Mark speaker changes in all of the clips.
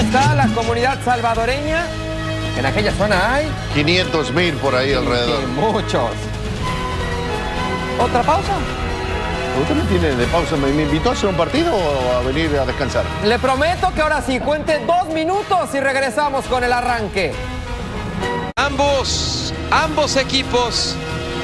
Speaker 1: está la comunidad salvadoreña. En aquella zona hay
Speaker 2: 500,000 por ahí alrededor.
Speaker 1: Sí, muchos. ¿Otra pausa?
Speaker 2: ¿Usted me tiene de pausa? ¿Me invitó a hacer un partido o a venir a descansar?
Speaker 1: Le prometo que ahora sí, cuente 2 minutos y regresamos con el arranque.
Speaker 3: Ambos equipos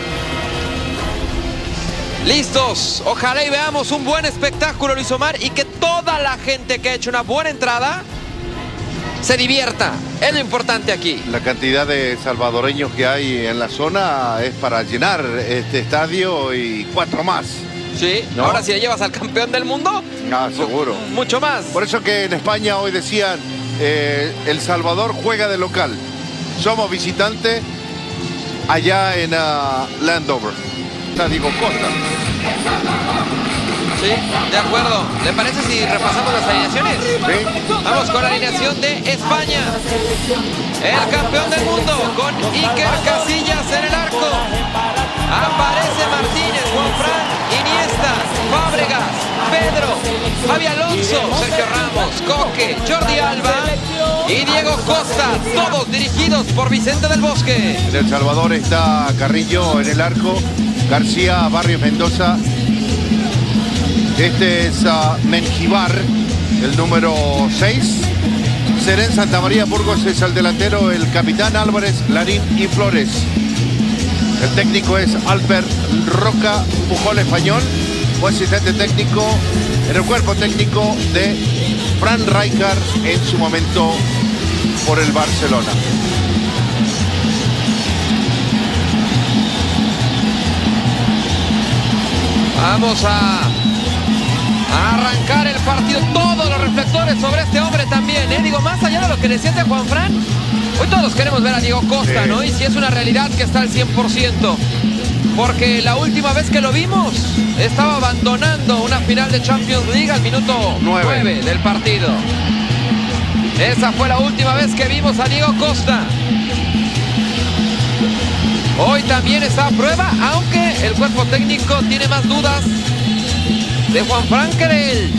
Speaker 3: listos. Ojalá y veamos un buen espectáculo, Luis Omar, y que toda la gente que ha hecho una buena entrada se divierta. Es lo importante aquí.
Speaker 2: La cantidad de salvadoreños que hay en la zona es para llenar este estadio y 4 más.
Speaker 3: Sí, ¿no? Ahora si le llevas al campeón del mundo,
Speaker 2: seguro.
Speaker 3: Mucho más.
Speaker 2: Por eso que en España hoy decían, El Salvador juega de local. Somos visitantes allá en Landover. Está Diego Costa.
Speaker 3: Sí, de acuerdo. ¿Le parece si repasamos las alineaciones?
Speaker 2: ¿Sí?
Speaker 3: Vamos con la alineación de España. El campeón del mundo con Iker Casillas en el arco. Aparece Martínez, Juanfran, Iniesta, Fábregas, Pedro, Javi Alonso, Sergio Ramos, Coque, Jordi Alba y Diego Costa. Todos dirigidos por Vicente del Bosque.
Speaker 2: En El Salvador está Carrillo en el arco. García, Barrios, Mendoza. Este es Menjivar, el número 6. Serén, Santa María, Burgos es el delantero, el capitán Álvarez, Larín y Flores. El técnico es Albert Roca Pujol Español, fue asistente técnico en el cuerpo técnico de Fran Rijkaard en su momento por el Barcelona.
Speaker 3: Vamos a arrancar el partido. Todos los reflectores sobre este hombre también, ¿eh? Digo, más allá de lo que decía de Juanfran, hoy todos queremos ver a Diego Costa, ¿no? Y si es una realidad que está al 100%. Porque la última vez que lo vimos, estaba abandonando una final de Champions League al minuto 9 del partido. Esa fue la última vez que vimos a Diego Costa. Hoy también está a prueba, aunque el cuerpo técnico tiene más dudas de Juanfran que de él.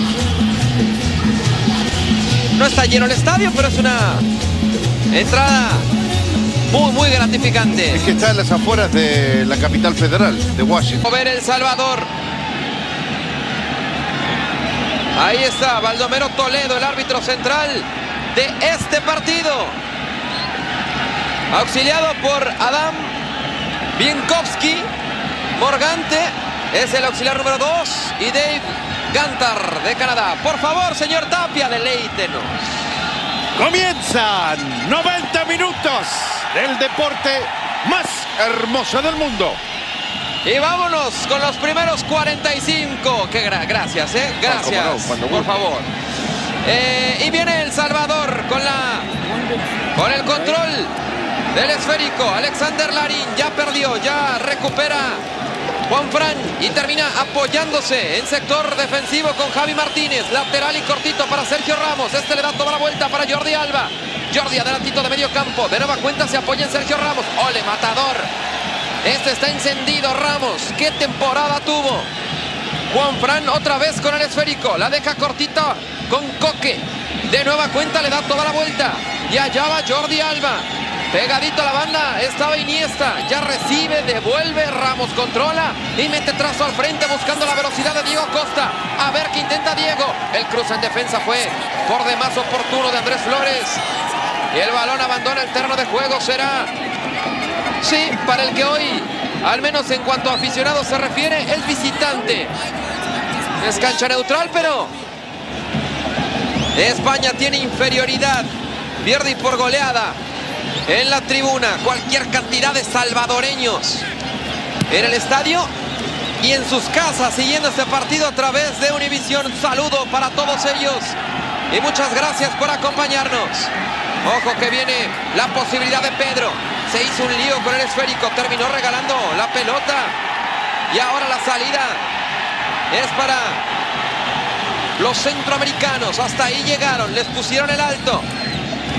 Speaker 3: No está lleno el estadio, pero es una entrada muy gratificante.
Speaker 2: Es que está en las afueras de la capital federal, de Washington.
Speaker 3: Ver El Salvador. Ahí está Baldomero Toledo, el árbitro central de este partido. Auxiliado por Adam Bienkowski. Morgante es el auxiliar número 2 y Dave Gantar de Canadá. Por favor, señor Tapia, deleítenos.
Speaker 2: Comienzan 90 minutos del deporte más hermoso del mundo.
Speaker 3: Y vámonos con los primeros 45. Gracias, gracias, por favor. Y viene El Salvador con el control del esférico. Alexander Larín ya perdió, ya recupera Juanfran y termina apoyándose en sector defensivo con Javi Martínez. Lateral y cortito para Sergio Ramos. Este le da toda la vuelta para Jordi Alba. Jordi adelantito de medio campo. De nueva cuenta se apoya en Sergio Ramos. ¡Ole, matador! Este está encendido Ramos. ¡Qué temporada tuvo! Juanfran otra vez con el esférico. La deja cortita con Coque. De nueva cuenta le da toda la vuelta. Y allá va Jordi Alba. Pegadito a la banda estaba Iniesta. Ya recibe, devuelve. Ramos controla y mete trazo al frente buscando la velocidad de Diego Costa. A ver qué intenta Diego. El cruce en defensa fue por demás oportuno de Andrés Flores. Y el balón abandona el terreno de juego. Será, sí, para el que hoy, al menos en cuanto a aficionados se refiere, es visitante. Es cancha neutral, pero España tiene inferioridad. Pierde por goleada. En la tribuna, cualquier cantidad de salvadoreños en el estadio y en sus casas siguiendo este partido a través de Univisión. Saludo para todos ellos y muchas gracias por acompañarnos. Ojo que viene la posibilidad de Pedro. Se hizo un lío con el esférico, terminó regalando la pelota y ahora la salida es para los centroamericanos. Hasta ahí llegaron, les pusieron el alto.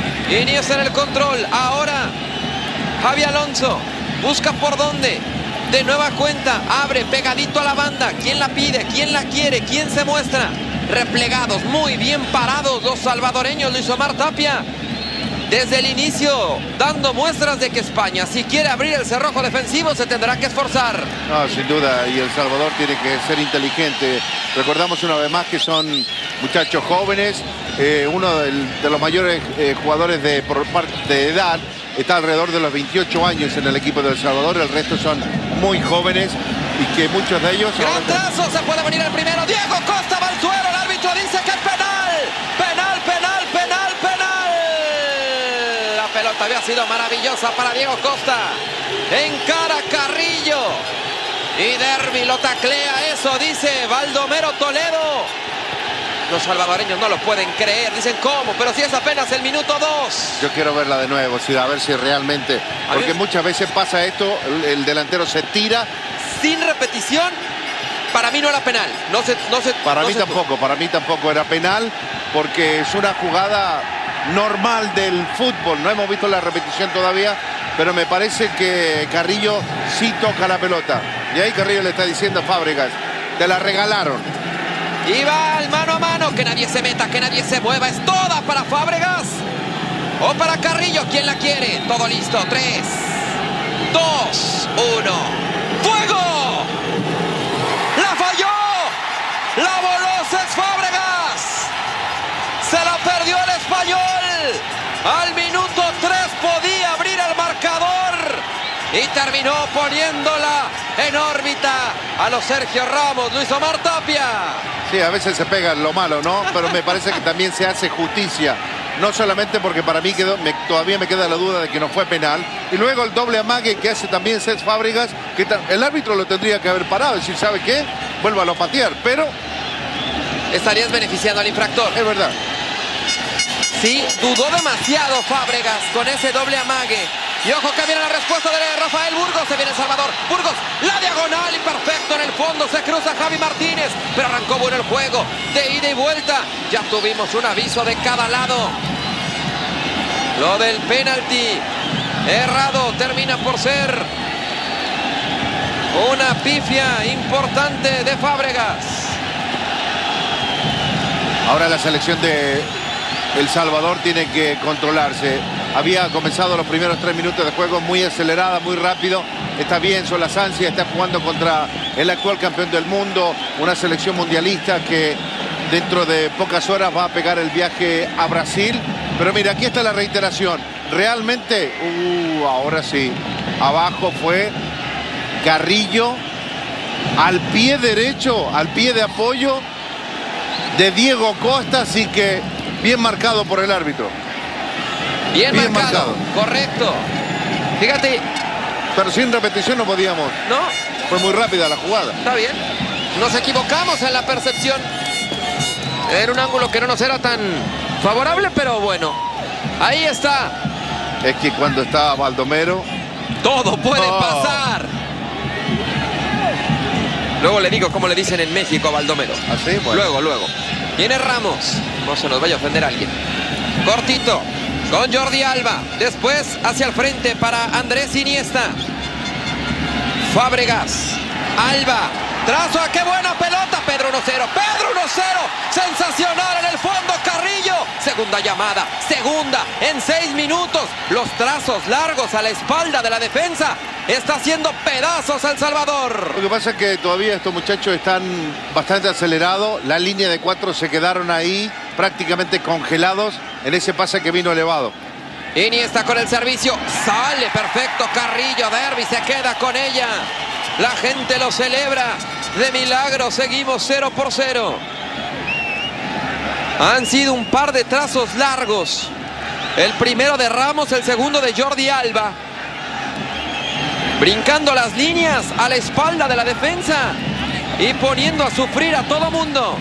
Speaker 3: Iniesta en el control. Ahora Javi Alonso busca por dónde. De nueva cuenta, abre pegadito a la banda. ¿Quién la pide? ¿Quién la quiere? ¿Quién se muestra? Replegados, muy bien parados los salvadoreños. Luis Omar Tapia, desde el inicio, dando muestras de que España, si quiere abrir el cerrojo defensivo, se tendrá que esforzar.
Speaker 2: No, sin duda, y El Salvador tiene que ser inteligente. Recordamos una vez más que son muchachos jóvenes. Uno de los mayores jugadores por parte de edad está alrededor de los 28 años en el equipo de El Salvador. El resto son muy jóvenes y que muchos de ellos...
Speaker 3: Gran trazo, se puede venir el primero. Diego Costa va al suelo, el árbitro dice que es penal. Penal, penal, penal, penal. La pelota había sido maravillosa para Diego Costa. Encara Carrillo. Y Derby lo taclea, eso dice Baldomero Toledo. Los salvadoreños no lo pueden creer, dicen ¿cómo? Pero si es apenas el minuto 2.
Speaker 2: Yo quiero verla de nuevo, a ver si realmente... Porque muchas veces pasa esto, el delantero se tira.
Speaker 3: Sin repetición, para mí no era penal.
Speaker 2: Para mí tampoco era penal, porque es una jugada normal del fútbol. No hemos visto la repetición todavía, pero me parece que Carrillo sí toca la pelota. Y ahí Carrillo le está diciendo a Fábregas, te la regalaron.
Speaker 3: Y va al mano a mano, que nadie se meta, que nadie se mueva. Es toda para Fábregas o para Carrillo, ¿quién la quiere? Todo listo, 3, 2, 1. ¡Fuego! ¡La falló! ¡La voló Cesc Fábregas! ¡Se la perdió el español! Al minuto 3 podía abrir el marcador y terminó poniéndola en órbita a los Sergio Ramos. Luis Omar Tapia.
Speaker 2: Sí, a veces se pega lo malo, ¿no? Pero me parece que también se hace justicia. No solamente porque para mí todavía me queda la duda de que no fue penal. Y luego el doble amague que hace también Cesc Fábregas, que el árbitro lo tendría que haber parado. Es decir, ¿sabe qué? Vuélvalo a patear. Pero
Speaker 3: estarías beneficiando al infractor.
Speaker 2: Es verdad.
Speaker 3: Sí, dudó demasiado Fábregas con ese doble amague. Y ojo que viene la respuesta de Rafael Burgos. Se viene El Salvador. Burgos, la diagonal y perfecto en el fondo. Se cruza Javi Martínez. Pero arrancó bueno el juego. De ida y vuelta. Ya tuvimos un aviso de cada lado. Lo del penalti errado termina por ser una pifia importante de Fábregas.
Speaker 2: Ahora la selección de El Salvador tiene que controlarse. Había comenzado los primeros 3 minutos de juego muy acelerada, muy rápido. Está bien, son las ansias, está jugando contra el actual campeón del mundo, una selección mundialista que dentro de pocas horas va a pegar el viaje a Brasil. Pero mira, aquí está la reiteración. Realmente, ahora sí, abajo fue Carrillo al pie derecho, al pie de apoyo de Diego Costa, así que bien marcado por el árbitro.
Speaker 3: Bien marcado, correcto. Fíjate.
Speaker 2: Pero sin repetición no podíamos.
Speaker 3: No.
Speaker 2: Fue muy rápida la jugada.
Speaker 3: Está bien. Nos equivocamos en la percepción. Era un ángulo que no nos era tan favorable, pero bueno. Ahí está.
Speaker 2: Es que cuando está Baldomero...
Speaker 3: todo puede pasar. Luego le digo cómo le dicen en México a Baldomero.
Speaker 2: ¿Así? Bueno.
Speaker 3: Luego. Viene Ramos. No se nos vaya a ofender a alguien. Cortito. Con Jordi Alba. Después hacia el frente para Andrés Iniesta. Fábregas. Alba. Trazo a qué buena pelota. Pedro 1-0. Pedro 1-0. Sensacional en el fondo. Carrillo. Segunda llamada. Segunda en 6 minutos. Los trazos largos a la espalda de la defensa. Está haciendo pedazos a El Salvador.
Speaker 2: Lo que pasa es que todavía estos muchachos están bastante acelerados. La línea de 4 se quedaron ahí prácticamente congelados en ese pase que vino elevado.
Speaker 3: Iniesta con el servicio. Sale perfecto Carrillo. Derby se queda con ella. La gente lo celebra. De milagro seguimos 0-0. Han sido un par de trazos largos. El primero de Ramos, el segundo de Jordi Alba. Brincando las líneas a la espalda de la defensa y poniendo a sufrir a todo mundo.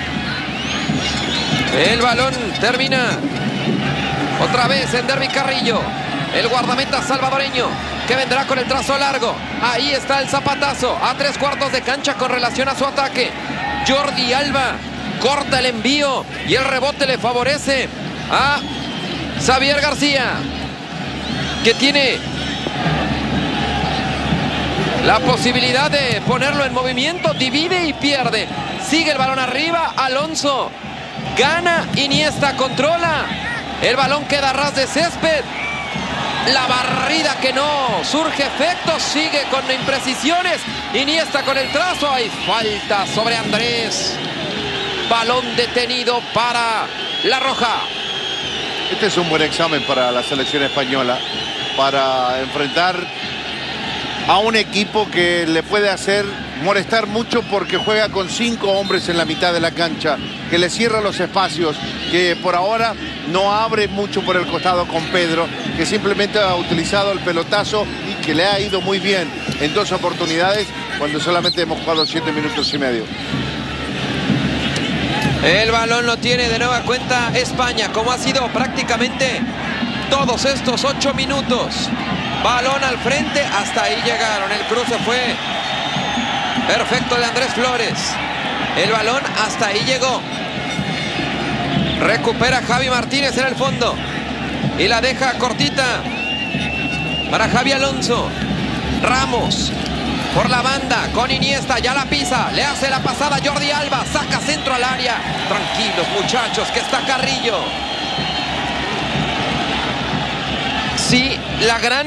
Speaker 3: El balón termina otra vez en Derby Carrillo. El guardameta salvadoreño que vendrá con el trazo largo. Ahí está el zapatazo a 3/4 de cancha con relación a su ataque. Jordi Alba corta el envío y el rebote le favorece a Xavier García, que tiene la posibilidad de ponerlo en movimiento, divide y pierde. Sigue el balón arriba, Alonso gana, Iniesta controla. El balón queda a ras de césped. La barrida que no surge efecto, sigue con imprecisiones. Iniesta con el trazo, hay falta sobre Andrés. Balón detenido para La Roja.
Speaker 2: Este es un buen examen para la selección española, para enfrentar a un equipo que le puede hacer molestar mucho porque juega con 5 hombres en la mitad de la cancha, que le cierra los espacios, que por ahora no abre mucho por el costado con Pedro, que simplemente ha utilizado el pelotazo y que le ha ido muy bien en 2 oportunidades cuando solamente hemos jugado 7 minutos y medio.
Speaker 3: El balón lo tiene de nueva cuenta España, como ha sido prácticamente todos estos 8 minutos. Balón al frente, hasta ahí llegaron. El cruce fue perfecto de Andrés Flores. El balón hasta ahí llegó. Recupera Javi Martínez en el fondo. Y la deja cortita para Javi Alonso. Ramos por la banda con Iniesta, ya la pisa. Le hace la pasada a Jordi Alba. Saca centro al área. Tranquilos, muchachos, que está Carrillo. Sí, la gran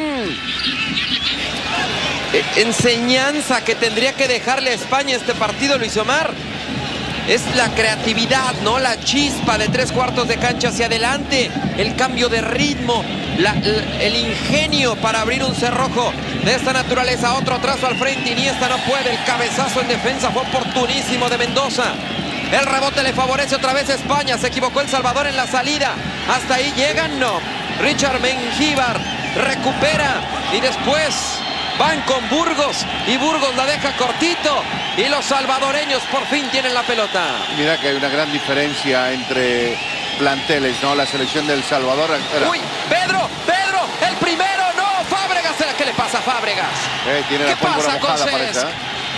Speaker 3: enseñanza que tendría que dejarle a España este partido, Luis Omar, es la creatividad, ¿no? La chispa de 3/4 de cancha hacia adelante, el cambio de ritmo, el ingenio para abrir un cerrojo de esta naturaleza. Otro trazo al frente, Iniesta no puede, el cabezazo en defensa fue oportunísimo de Mendoza. El rebote le favorece otra vez a España, se equivocó El Salvador en la salida. Hasta ahí llegan, no. Richard Mengíbar recupera y después van con Burgos y Burgos la deja cortito y los salvadoreños por fin tienen la pelota.
Speaker 2: Mira que hay una gran diferencia entre planteles, ¿no? La selección de El Salvador.
Speaker 3: Uy, Pedro, el primero, no, Fábregas, ¿qué le pasa a Fábregas?
Speaker 2: Tiene la pólvora mojada, parece, ¿eh?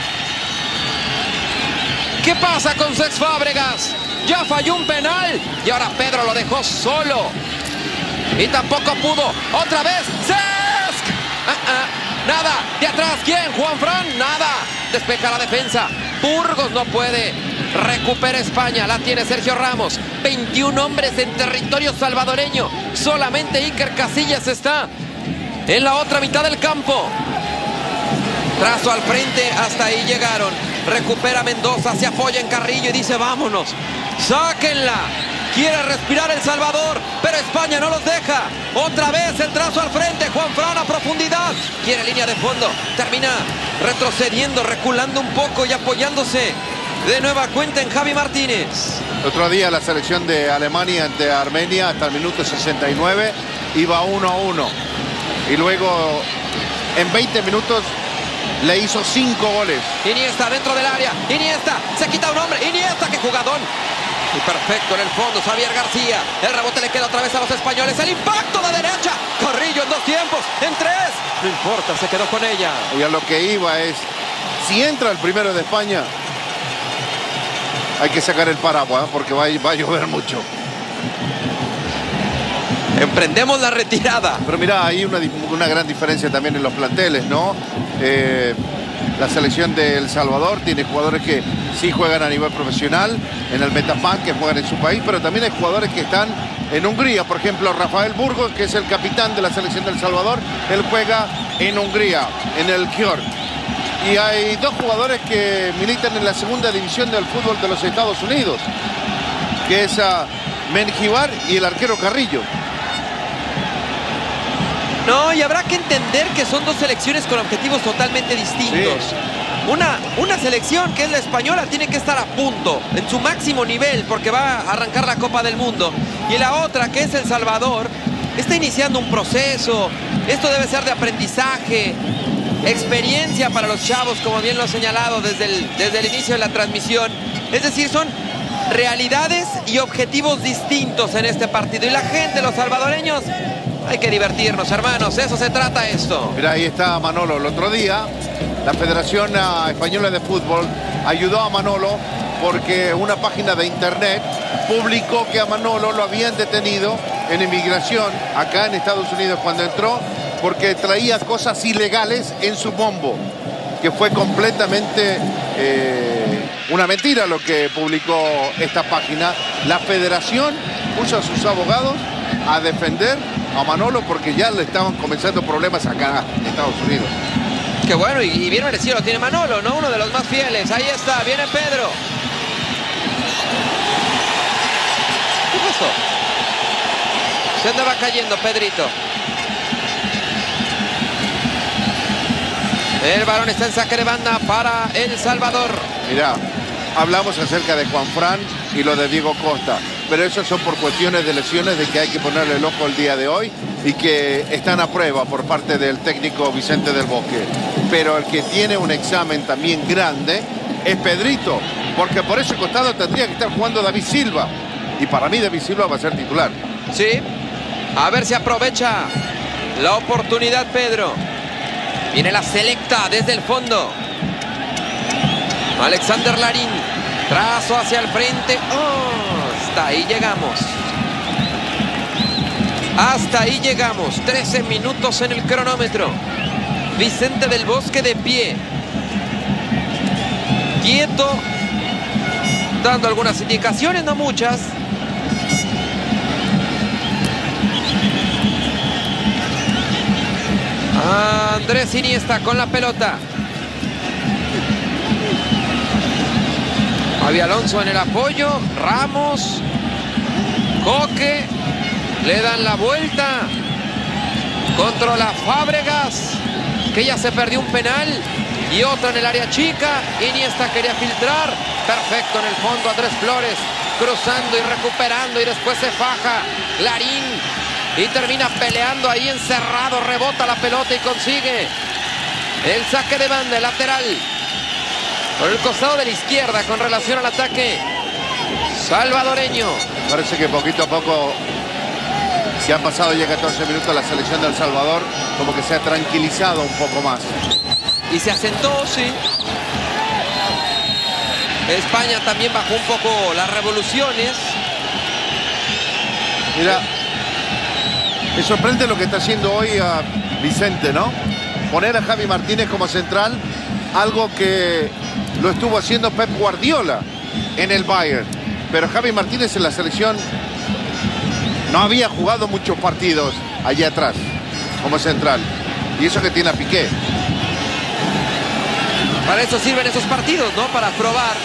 Speaker 3: ¿Qué pasa con Cesc Fábregas? Ya falló un penal y ahora Pedro lo dejó solo. Y tampoco pudo. Otra vez, Cesc. Nada. De atrás, ¿quién? Juanfran. Nada. Despeja la defensa. Burgos no puede. Recupera España. La tiene Sergio Ramos. 21 hombres en territorio salvadoreño. Solamente Iker Casillas está en la otra mitad del campo. Trazo al frente. Hasta ahí llegaron. Recupera Mendoza. Se apoya en Carrillo y dice vámonos. Sáquenla. Quiere respirar El Salvador, pero España no los deja. Otra vez el trazo al frente. Juanfran a profundidad. Quiere línea de fondo. Termina retrocediendo, reculando un poco y apoyándose de nueva cuenta en Javi Martínez.
Speaker 2: Otro día la selección de Alemania ante Armenia hasta el minuto 69 iba 1-1. Y luego en 20 minutos le hizo 5 goles.
Speaker 3: Iniesta dentro del área. Iniesta se quita un hombre. Iniesta, qué jugadón. Y perfecto en el fondo, Xavier García. El rebote le queda otra vez a los españoles. El impacto de derecha. Carrillo en 2 tiempos, en 3. No importa, se quedó con ella.
Speaker 2: Y a lo que iba es, si entra el primero de España, hay que sacar el paraguas, porque va a llover mucho.
Speaker 3: Emprendemos la retirada.
Speaker 2: Pero mira, hay una gran diferencia también en los planteles, ¿no? La selección de El Salvador tiene jugadores que sí juegan a nivel profesional en el Metapan, que juegan en su país, pero también hay jugadores que están en Hungría. Por ejemplo, Rafael Burgos, que es el capitán de la selección de El Salvador, él juega en Hungría, en el Győr. Y hay 2 jugadores que militan en la segunda división del fútbol de los Estados Unidos, que es Mengíbar y el arquero Carrillo.
Speaker 3: No, y habrá que entender que son 2 selecciones con objetivos totalmente distintos. Sí. Una selección que es la española tiene que estar a punto, en su máximo nivel, porque va a arrancar la Copa del Mundo. Y la otra, que es El Salvador, está iniciando un proceso. Esto debe ser de aprendizaje, experiencia para los chavos, como bien lo ha señalado desde el inicio de la transmisión. Es decir, son realidades y objetivos distintos en este partido. Y la gente, los salvadoreños, hay que divertirnos, hermanos. Eso se trata esto.
Speaker 2: Mira, ahí está Manolo. El otro día, la Federación Española de Fútbol ayudó a Manolo porque una página de internet publicó que a Manolo lo habían detenido en inmigración acá en Estados Unidos cuando entró porque traía cosas ilegales en su bombo. que fue completamente una mentira lo que publicó esta página. La federación puso a sus abogados a defender a Manolo porque ya le estaban comenzando problemas acá en Estados Unidos.
Speaker 3: Qué bueno, y bien merecido lo tiene Manolo, ¿no? Uno de los más fieles. Ahí está, viene Pedro. ¿Qué pasó? Se andaba cayendo Pedrito. El balón está en saque de banda para El Salvador.
Speaker 2: Mirá, hablamos acerca de Juan Fran y lo de Diego Costa, pero eso son por cuestiones de lesiones de que hay que ponerle el ojo el día de hoy y que están a prueba por parte del técnico Vicente del Bosque. Pero el que tiene un examen también grande es Pedrito, porque por ese costado tendría que estar jugando David Silva. Y para mí David Silva va a ser titular.
Speaker 3: Sí, a ver si aprovecha la oportunidad Pedro. Viene la selecta desde el fondo. Alexander Larín. Trazo hacia el frente. Oh, hasta ahí llegamos. Hasta ahí llegamos. 13 minutos en el cronómetro. Vicente del Bosque de pie. Quieto. Dando algunas indicaciones, no muchas. Andrés Iniesta con la pelota. Xabi Alonso en el apoyo. Ramos. Coque. Le dan la vuelta. Controla Fábregas, que ya se perdió un penal. Y otro en el área chica. Iniesta quería filtrar. Perfecto en el fondo Andrés Flores. Cruzando y recuperando. Y después se faja Larín. Y termina peleando ahí encerrado. Rebota la pelota y consigue el saque de banda, el lateral. Por el costado de la izquierda con relación al ataque salvadoreño.
Speaker 2: Parece que poquito a poco, que han pasado ya 14 minutos, la selección de El Salvador como que se ha tranquilizado un poco más.
Speaker 3: Y se asentó, sí. España también bajó un poco las revoluciones.
Speaker 2: Mira, me sorprende lo que está haciendo hoy a Vicente, ¿no? Poner a Javi Martínez como central, algo que lo estuvo haciendo Pep Guardiola en el Bayern. Pero Javi Martínez en la selección no había jugado muchos partidos allá atrás como central. Y eso que tiene a Piqué.
Speaker 3: Para eso sirven esos partidos, ¿no? Para probar.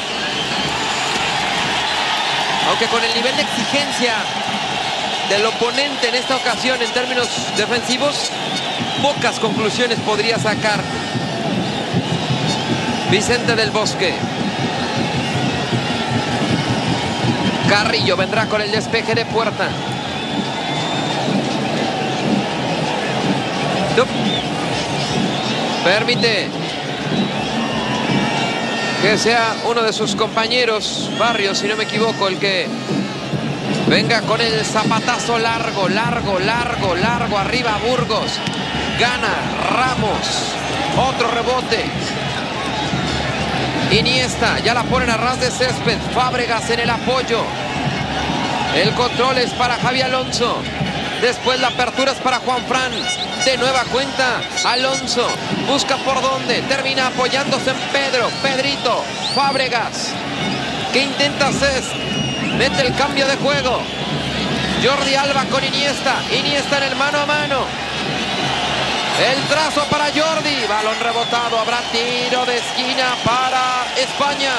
Speaker 3: Aunque con el nivel de exigencia del oponente en esta ocasión en términos defensivos, pocas conclusiones podría sacar Vicente del Bosque. Carrillo vendrá con el despeje de puerta. Permite que sea uno de sus compañeros, Barrios, si no me equivoco, el que venga con el zapatazo largo, arriba Burgos. Gana Ramos. Otro rebote. Iniesta, ya la ponen a ras de césped. Fábregas en el apoyo. El control es para Xabi Alonso. Después la apertura es para Juan Fran. De nueva cuenta, Alonso busca por dónde. Termina apoyándose en Pedro. Pedrito, Fábregas. ¿Qué intenta hacer? Mete el cambio de juego. Jordi Alba con Iniesta. Iniesta en el mano a mano. El trazo para Jordi. Balón rebotado. Habrá tiro de esquina para España.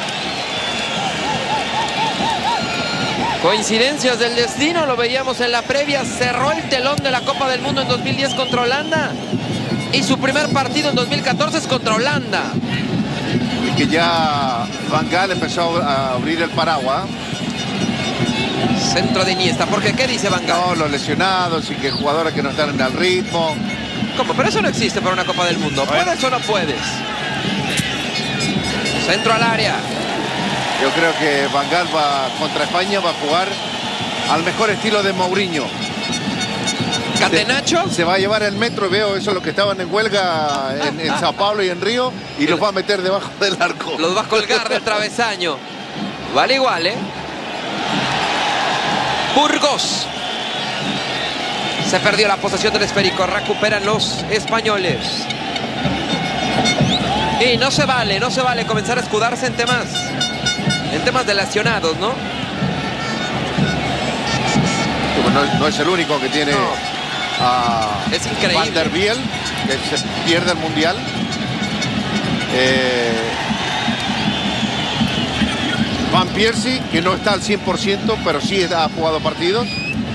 Speaker 3: Coincidencias del destino. Lo veíamos en la previa. Cerró el telón de la Copa del Mundo en 2010 contra Holanda. Y su primer partido en 2014 es contra Holanda.
Speaker 2: Y que ya Van Gaal empezó a abrir el paraguas.
Speaker 3: Centro de Iniesta. ¿Por qué? ¿Qué dice Van Gaal?
Speaker 2: No, los lesionados y que jugadores que no están en el ritmo.
Speaker 3: ¿Cómo? Pero eso no existe para una Copa del Mundo. ¿Puedes o no puedes? Centro al área.
Speaker 2: Yo creo que Van Gaal contra España va a jugar al mejor estilo de Mourinho.
Speaker 3: ¿Catenacho?
Speaker 2: Se va a llevar el metro, veo eso, los que estaban en huelga en Sao Paulo y en Río, y los va a meter debajo del arco.
Speaker 3: Los va a colgar del travesaño. Vale igual, ¿eh? Burgos. Se perdió la posesión del esférico. Recuperan los españoles. Y no se vale comenzar a escudarse en temas de lesionados, ¿no?
Speaker 2: No es el único que tiene
Speaker 3: es increíble.
Speaker 2: Van der Biel, que se pierde el Mundial. Van Persie, que no está al 100%, pero sí ha jugado partidos.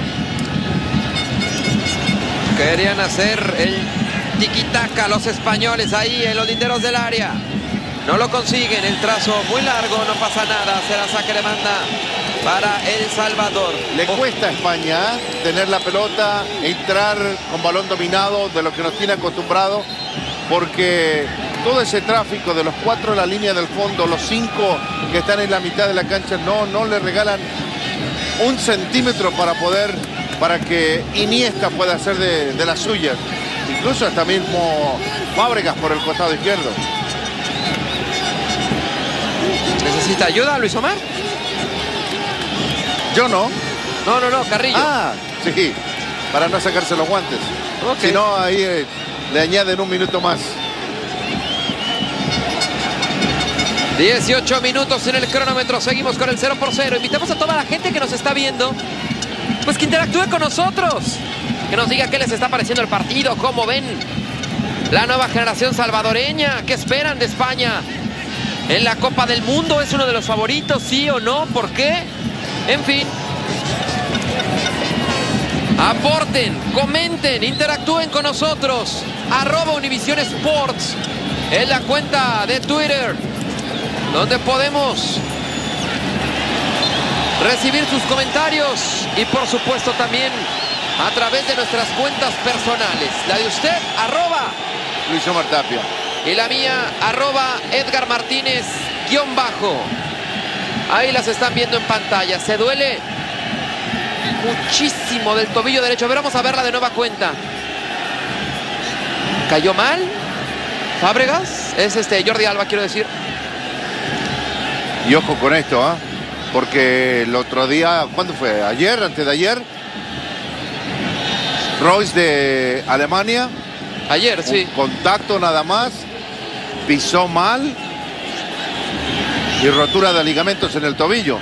Speaker 3: Querían hacer el tiki-taka los españoles ahí en los linderos del área. No lo consiguen, el trazo muy largo, no pasa nada. Será saque de banda para El Salvador.
Speaker 2: Le cuesta a España tener la pelota, entrar con balón dominado, de lo que nos tiene acostumbrado, porque todo ese tráfico de los 4 en la línea del fondo, los 5 que están en la mitad de la cancha, no le regalan un centímetro para que Iniesta pueda hacer de las suyas. Incluso hasta mismo Fábregas por el costado izquierdo.
Speaker 3: ¿Necesita ayuda, Luis Omar?
Speaker 2: Yo no.
Speaker 3: No, Carrillo.
Speaker 2: Ah, sí, para no sacarse los guantes.
Speaker 3: Okay.
Speaker 2: Si no, ahí le añaden un minuto más.
Speaker 3: 18 minutos en el cronómetro, seguimos con el 0-0. Invitamos a toda la gente que nos está viendo, pues que interactúe con nosotros, que nos diga qué les está pareciendo el partido, cómo ven la nueva generación salvadoreña, qué esperan de España en la Copa del Mundo. ¿Es uno de los favoritos, sí o no? ¿Por qué? En fin, aporten, comenten, interactúen con nosotros. @Univision Sports en la cuenta de Twitter, donde podemos recibir sus comentarios, y por supuesto también a través de nuestras cuentas personales. La de usted,
Speaker 2: Luis Omar Tapia.
Speaker 3: y la mía, @Edgar Martínez_. Ahí las están viendo en pantalla. Se duele muchísimo del tobillo derecho. A ver, vamos a verla de nueva cuenta. ¿Cayó mal? ¿Fábregas? Es Jordi Alba, quiero decir.
Speaker 2: Y ojo con esto, porque el otro día, ¿cuándo fue? ¿Ayer? ¿Antes de ayer? Royce de Alemania.
Speaker 3: Ayer, sí.
Speaker 2: Contacto nada más. Pisó mal. Y rotura de ligamentos en el tobillo.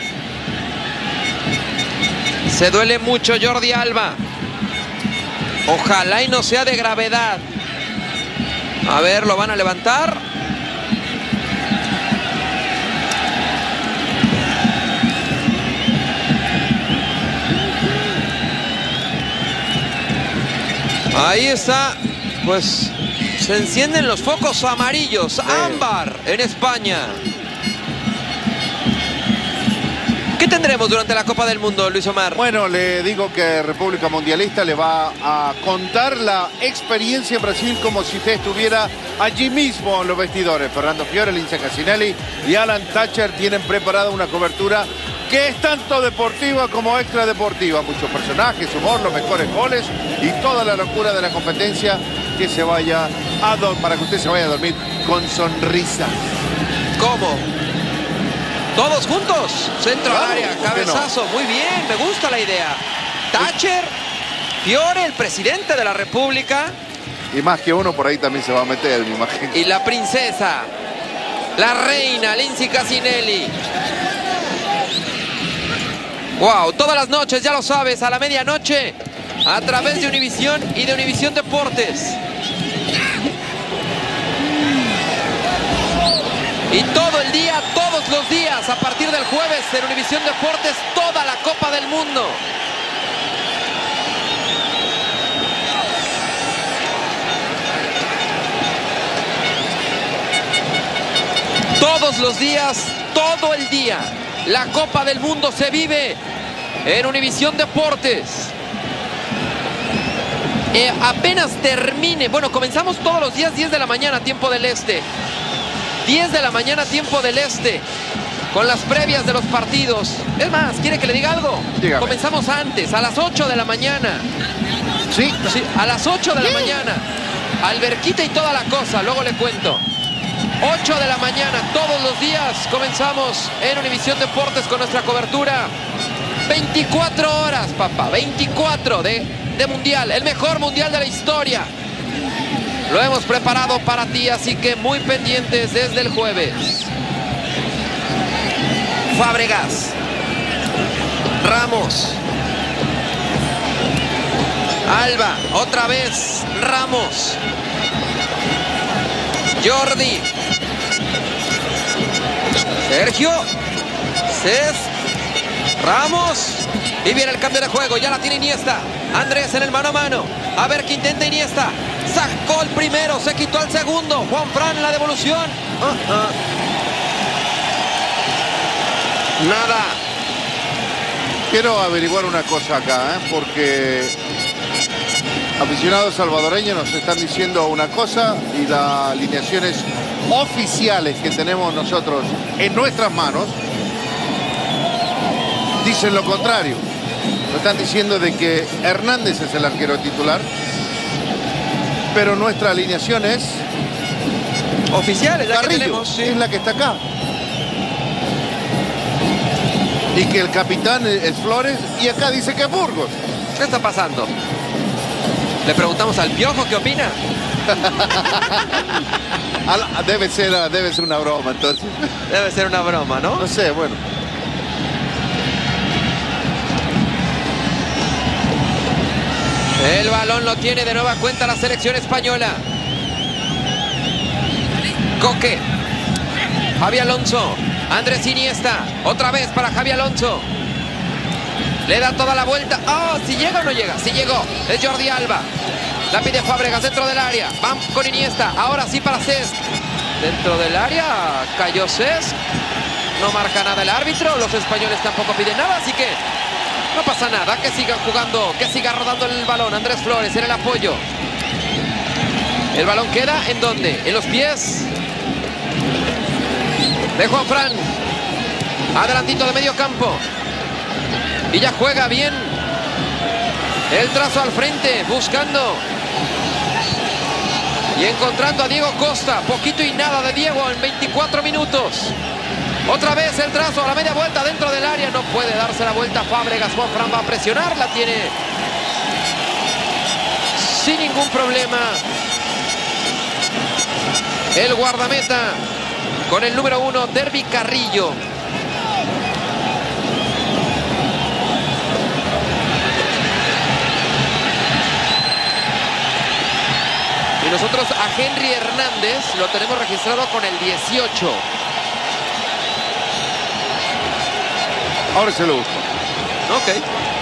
Speaker 3: Se duele mucho Jordi Alba. Ojalá y no sea de gravedad. A ver, lo van a levantar. Ahí está. Pues se encienden los focos amarillos. Ámbar en España. ¿Qué tendremos durante la Copa del Mundo, Luis Omar?
Speaker 2: Bueno, le digo que República Mundialista le va a contar la experiencia en Brasil como si usted estuviera allí mismo en los vestidores. Fernando Fiore, Lince Cassinelli y Alan Thatcher tienen preparada una cobertura que es tanto deportiva como extra deportiva. Muchos personajes, humor, los mejores goles y toda la locura de la competencia que se vaya para que usted se vaya a dormir con sonrisa.
Speaker 3: ¿Cómo? Todos juntos, centro al área,
Speaker 2: ¿por qué no?
Speaker 3: cabezazo, muy bien, me gusta la idea. Thatcher, Fiore, el presidente de la República.
Speaker 2: Y más que uno por ahí también se va a meter, me imagino.
Speaker 3: Y la princesa, la reina, Lince Cassinelli. Wow, todas las noches, ya lo sabes, a la medianoche, a través de Univision y de Univision Deportes. Y todo el día, todos los días, a partir del jueves en Univision Deportes, toda la Copa del Mundo. Todos los días, todo el día, la Copa del Mundo se vive en Univision Deportes. Apenas termine, bueno, comenzamos todos los días 10 de la mañana, tiempo del este. 10 de la mañana, tiempo del este, con las previas de los partidos. Es más, ¿quiere que le diga algo?
Speaker 2: Dígame.
Speaker 3: Comenzamos antes, a las 8 de la mañana.
Speaker 2: Sí.
Speaker 3: Sí, a las 8 de la mañana. Alberquita y toda la cosa, luego le cuento. 8 de la mañana, todos los días, comenzamos en Univision Deportes con nuestra cobertura. 24 horas, papá, 24 de Mundial, el mejor Mundial de la historia. Lo hemos preparado para ti, así que muy pendientes desde el jueves. Fábregas. Ramos. Alba, otra vez Ramos. Jordi. Sergio. Ramos. Y viene el cambio de juego, ya la tiene Iniesta. Andrés en el mano a mano. A ver qué intenta Iniesta. Sacó el primero, se quitó el segundo. Juanfran en la devolución. Nada.
Speaker 2: Quiero averiguar una cosa acá, porque aficionados salvadoreños nos están diciendo una cosa y las alineaciones oficiales que tenemos nosotros en nuestras manos dicen lo contrario. Nos están diciendo de que Hernández es el arquero titular, pero nuestra alineación es
Speaker 3: oficial, es la
Speaker 2: Carrillo,
Speaker 3: que tenemos, sí.
Speaker 2: Es la que está acá. Y que el capitán es Flores y acá dice que es Burgos.
Speaker 3: ¿Qué está pasando? Le preguntamos al Piojo qué opina.
Speaker 2: Debe ser una broma, entonces.
Speaker 3: Debe ser una broma, ¿no?
Speaker 2: No sé, bueno.
Speaker 3: El balón lo tiene de nueva cuenta la selección española. Coque. Javi Alonso. Andrés Iniesta. Otra vez para Javi Alonso. Le da toda la vuelta. ¡Oh! ¿Si llega o no llega? Sí llegó. Es Jordi Alba. La pide Fábregas dentro del área. Van con Iniesta. Ahora sí para Cesc. Dentro del área cayó Cesc. No marca nada el árbitro. Los españoles tampoco piden nada, así que no pasa nada. Que sigan jugando, que siga rodando el balón. Andrés Flores en el apoyo. El balón queda ¿en dónde? En los pies de Juanfran. Adelantito de medio campo. Y ya juega bien. El trazo al frente, buscando. Y encontrando a Diego Costa. Poquito y nada de Diego en 24 minutos. Otra vez el trazo a la media vuelta dentro del área. No puede darse la vuelta Fábregas. Juanfran va a presionar. La tiene sin ningún problema el guardameta con el número 1, Derby Carrillo. Y nosotros a Henry Hernández lo tenemos registrado con el 18.
Speaker 2: Ahora se lo busco.
Speaker 3: Ok.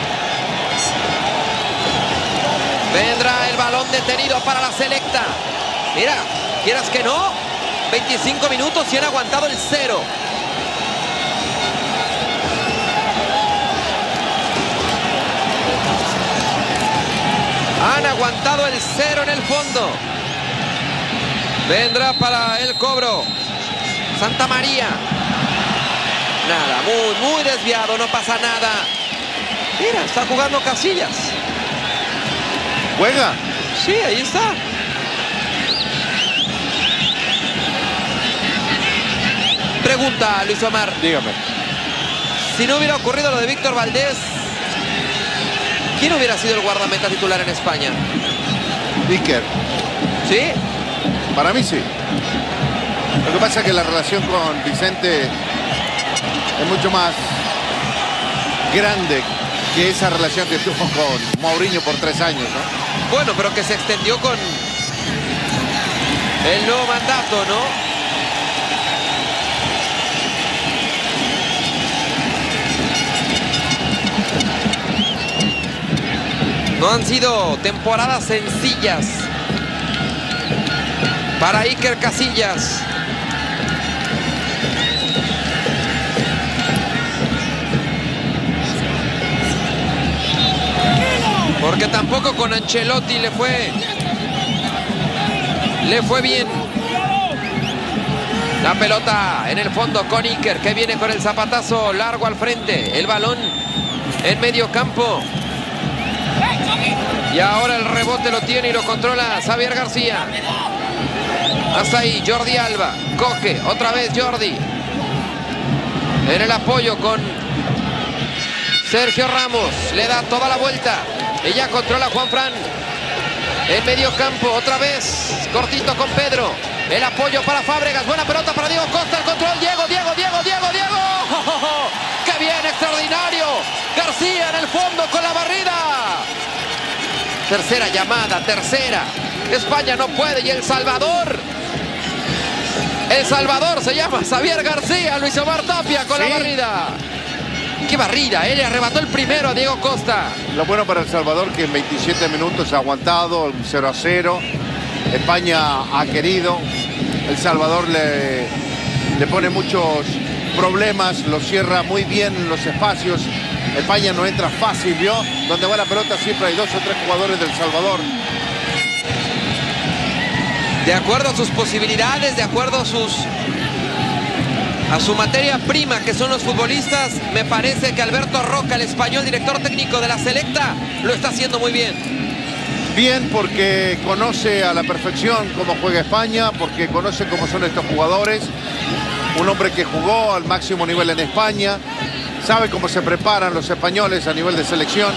Speaker 3: Vendrá el balón detenido para la selecta. Mira, quieras que no, 25 minutos y han aguantado el 0. Han aguantado el 0 en el fondo. Vendrá para el cobro Santa María. Nada, muy desviado, no pasa nada. Mira, está jugando Casillas.
Speaker 2: ¿Juega?
Speaker 3: Sí, ahí está. Pregunta, Luis Omar.
Speaker 2: Dígame.
Speaker 3: Si no hubiera ocurrido lo de Víctor Valdés, ¿quién hubiera sido el guardameta titular en España?
Speaker 2: Iker.
Speaker 3: ¿Sí?
Speaker 2: Para mí sí. Lo que pasa es que la relación con Vicente es mucho más grande que esa relación que tuvo con Mourinho por 3 años, ¿no?
Speaker 3: Bueno, pero que se extendió con el nuevo mandato, ¿no? No han sido temporadas sencillas para Iker Casillas. Porque tampoco con Ancelotti le fue bien. La pelota en el fondo con Iker, que viene con el zapatazo largo al frente. El balón en medio campo. Y ahora el rebote lo tiene y lo controla Xavier García. Hasta ahí Jordi Alba. Coque, otra vez Jordi. En el apoyo con Sergio Ramos. Le da toda la vuelta. Y ya controla Juanfran. En medio campo, otra vez, cortito con Pedro. El apoyo para Fábregas, buena pelota para Diego Costa, el control, Diego. ¡Oh! ¡Qué bien, extraordinario! García en el fondo con la barrida. Tercera llamada, tercera. España no puede y El Salvador se llama Xavier García, Luis Omar Tapia con la barrida. ¡Qué barrida! Él le arrebató el primero a Diego Costa.
Speaker 2: Lo bueno para El Salvador que en 27 minutos ha aguantado 0-0. España ha querido. El Salvador le pone muchos problemas, lo cierra muy bien los espacios. España no entra fácil, ¿vio? Donde va la pelota siempre hay 2 o 3 jugadores del Salvador.
Speaker 3: De acuerdo a sus posibilidades, de acuerdo a su materia prima, que son los futbolistas, me parece que Alberto Roca, el español, director técnico de la Selecta, lo está haciendo muy bien.
Speaker 2: Bien, porque conoce a la perfección cómo juega España, porque conoce cómo son estos jugadores. Un hombre que jugó al máximo nivel en España, sabe cómo se preparan los españoles a nivel de selección.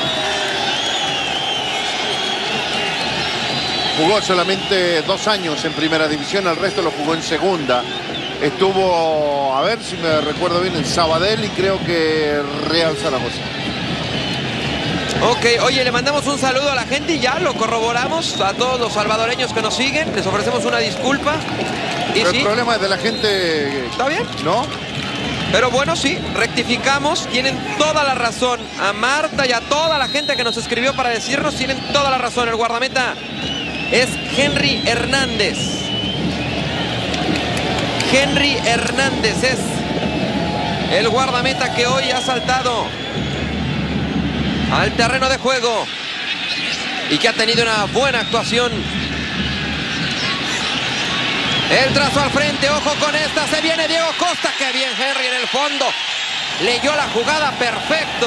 Speaker 2: Jugó solamente 2 años en primera división, el resto lo jugó en segunda. Estuvo, a ver si me recuerdo bien, en Sabadell y creo que Real Zaragoza.
Speaker 3: Ok, oye, le mandamos un saludo a la gente y ya lo corroboramos a todos los salvadoreños que nos siguen. Les ofrecemos una disculpa.
Speaker 2: Pero el problema es de la gente.
Speaker 3: ¿Está bien?
Speaker 2: ¿No?
Speaker 3: Pero bueno, sí, rectificamos. Tienen toda la razón. A Marta y a toda la gente que nos escribió para decirnos, tienen toda la razón. El guardameta es Henry Hernández. Henry Hernández es el guardameta que hoy ha saltado al terreno de juego y que ha tenido una buena actuación. El trazo al frente, ojo con esta, se viene Diego Costa, qué bien Henry en el fondo. Leyó la jugada perfecto.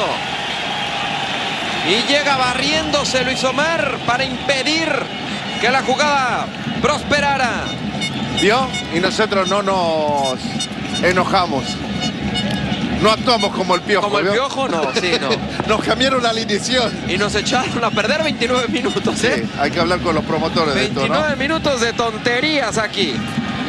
Speaker 3: Y llega barriéndose Luis Omar para impedir que la jugada prosperara.
Speaker 2: ¿Vio? Y nosotros no nos enojamos. No actuamos como el Piojo.
Speaker 3: Como el
Speaker 2: ¿vio?
Speaker 3: Piojo, no, sí, no.
Speaker 2: Nos cambiaron la alineación.
Speaker 3: Y nos echaron a perder 29 minutos, ¿eh?
Speaker 2: Sí, hay que hablar con los promotores de esto, ¿no?
Speaker 3: 29 minutos de tonterías aquí.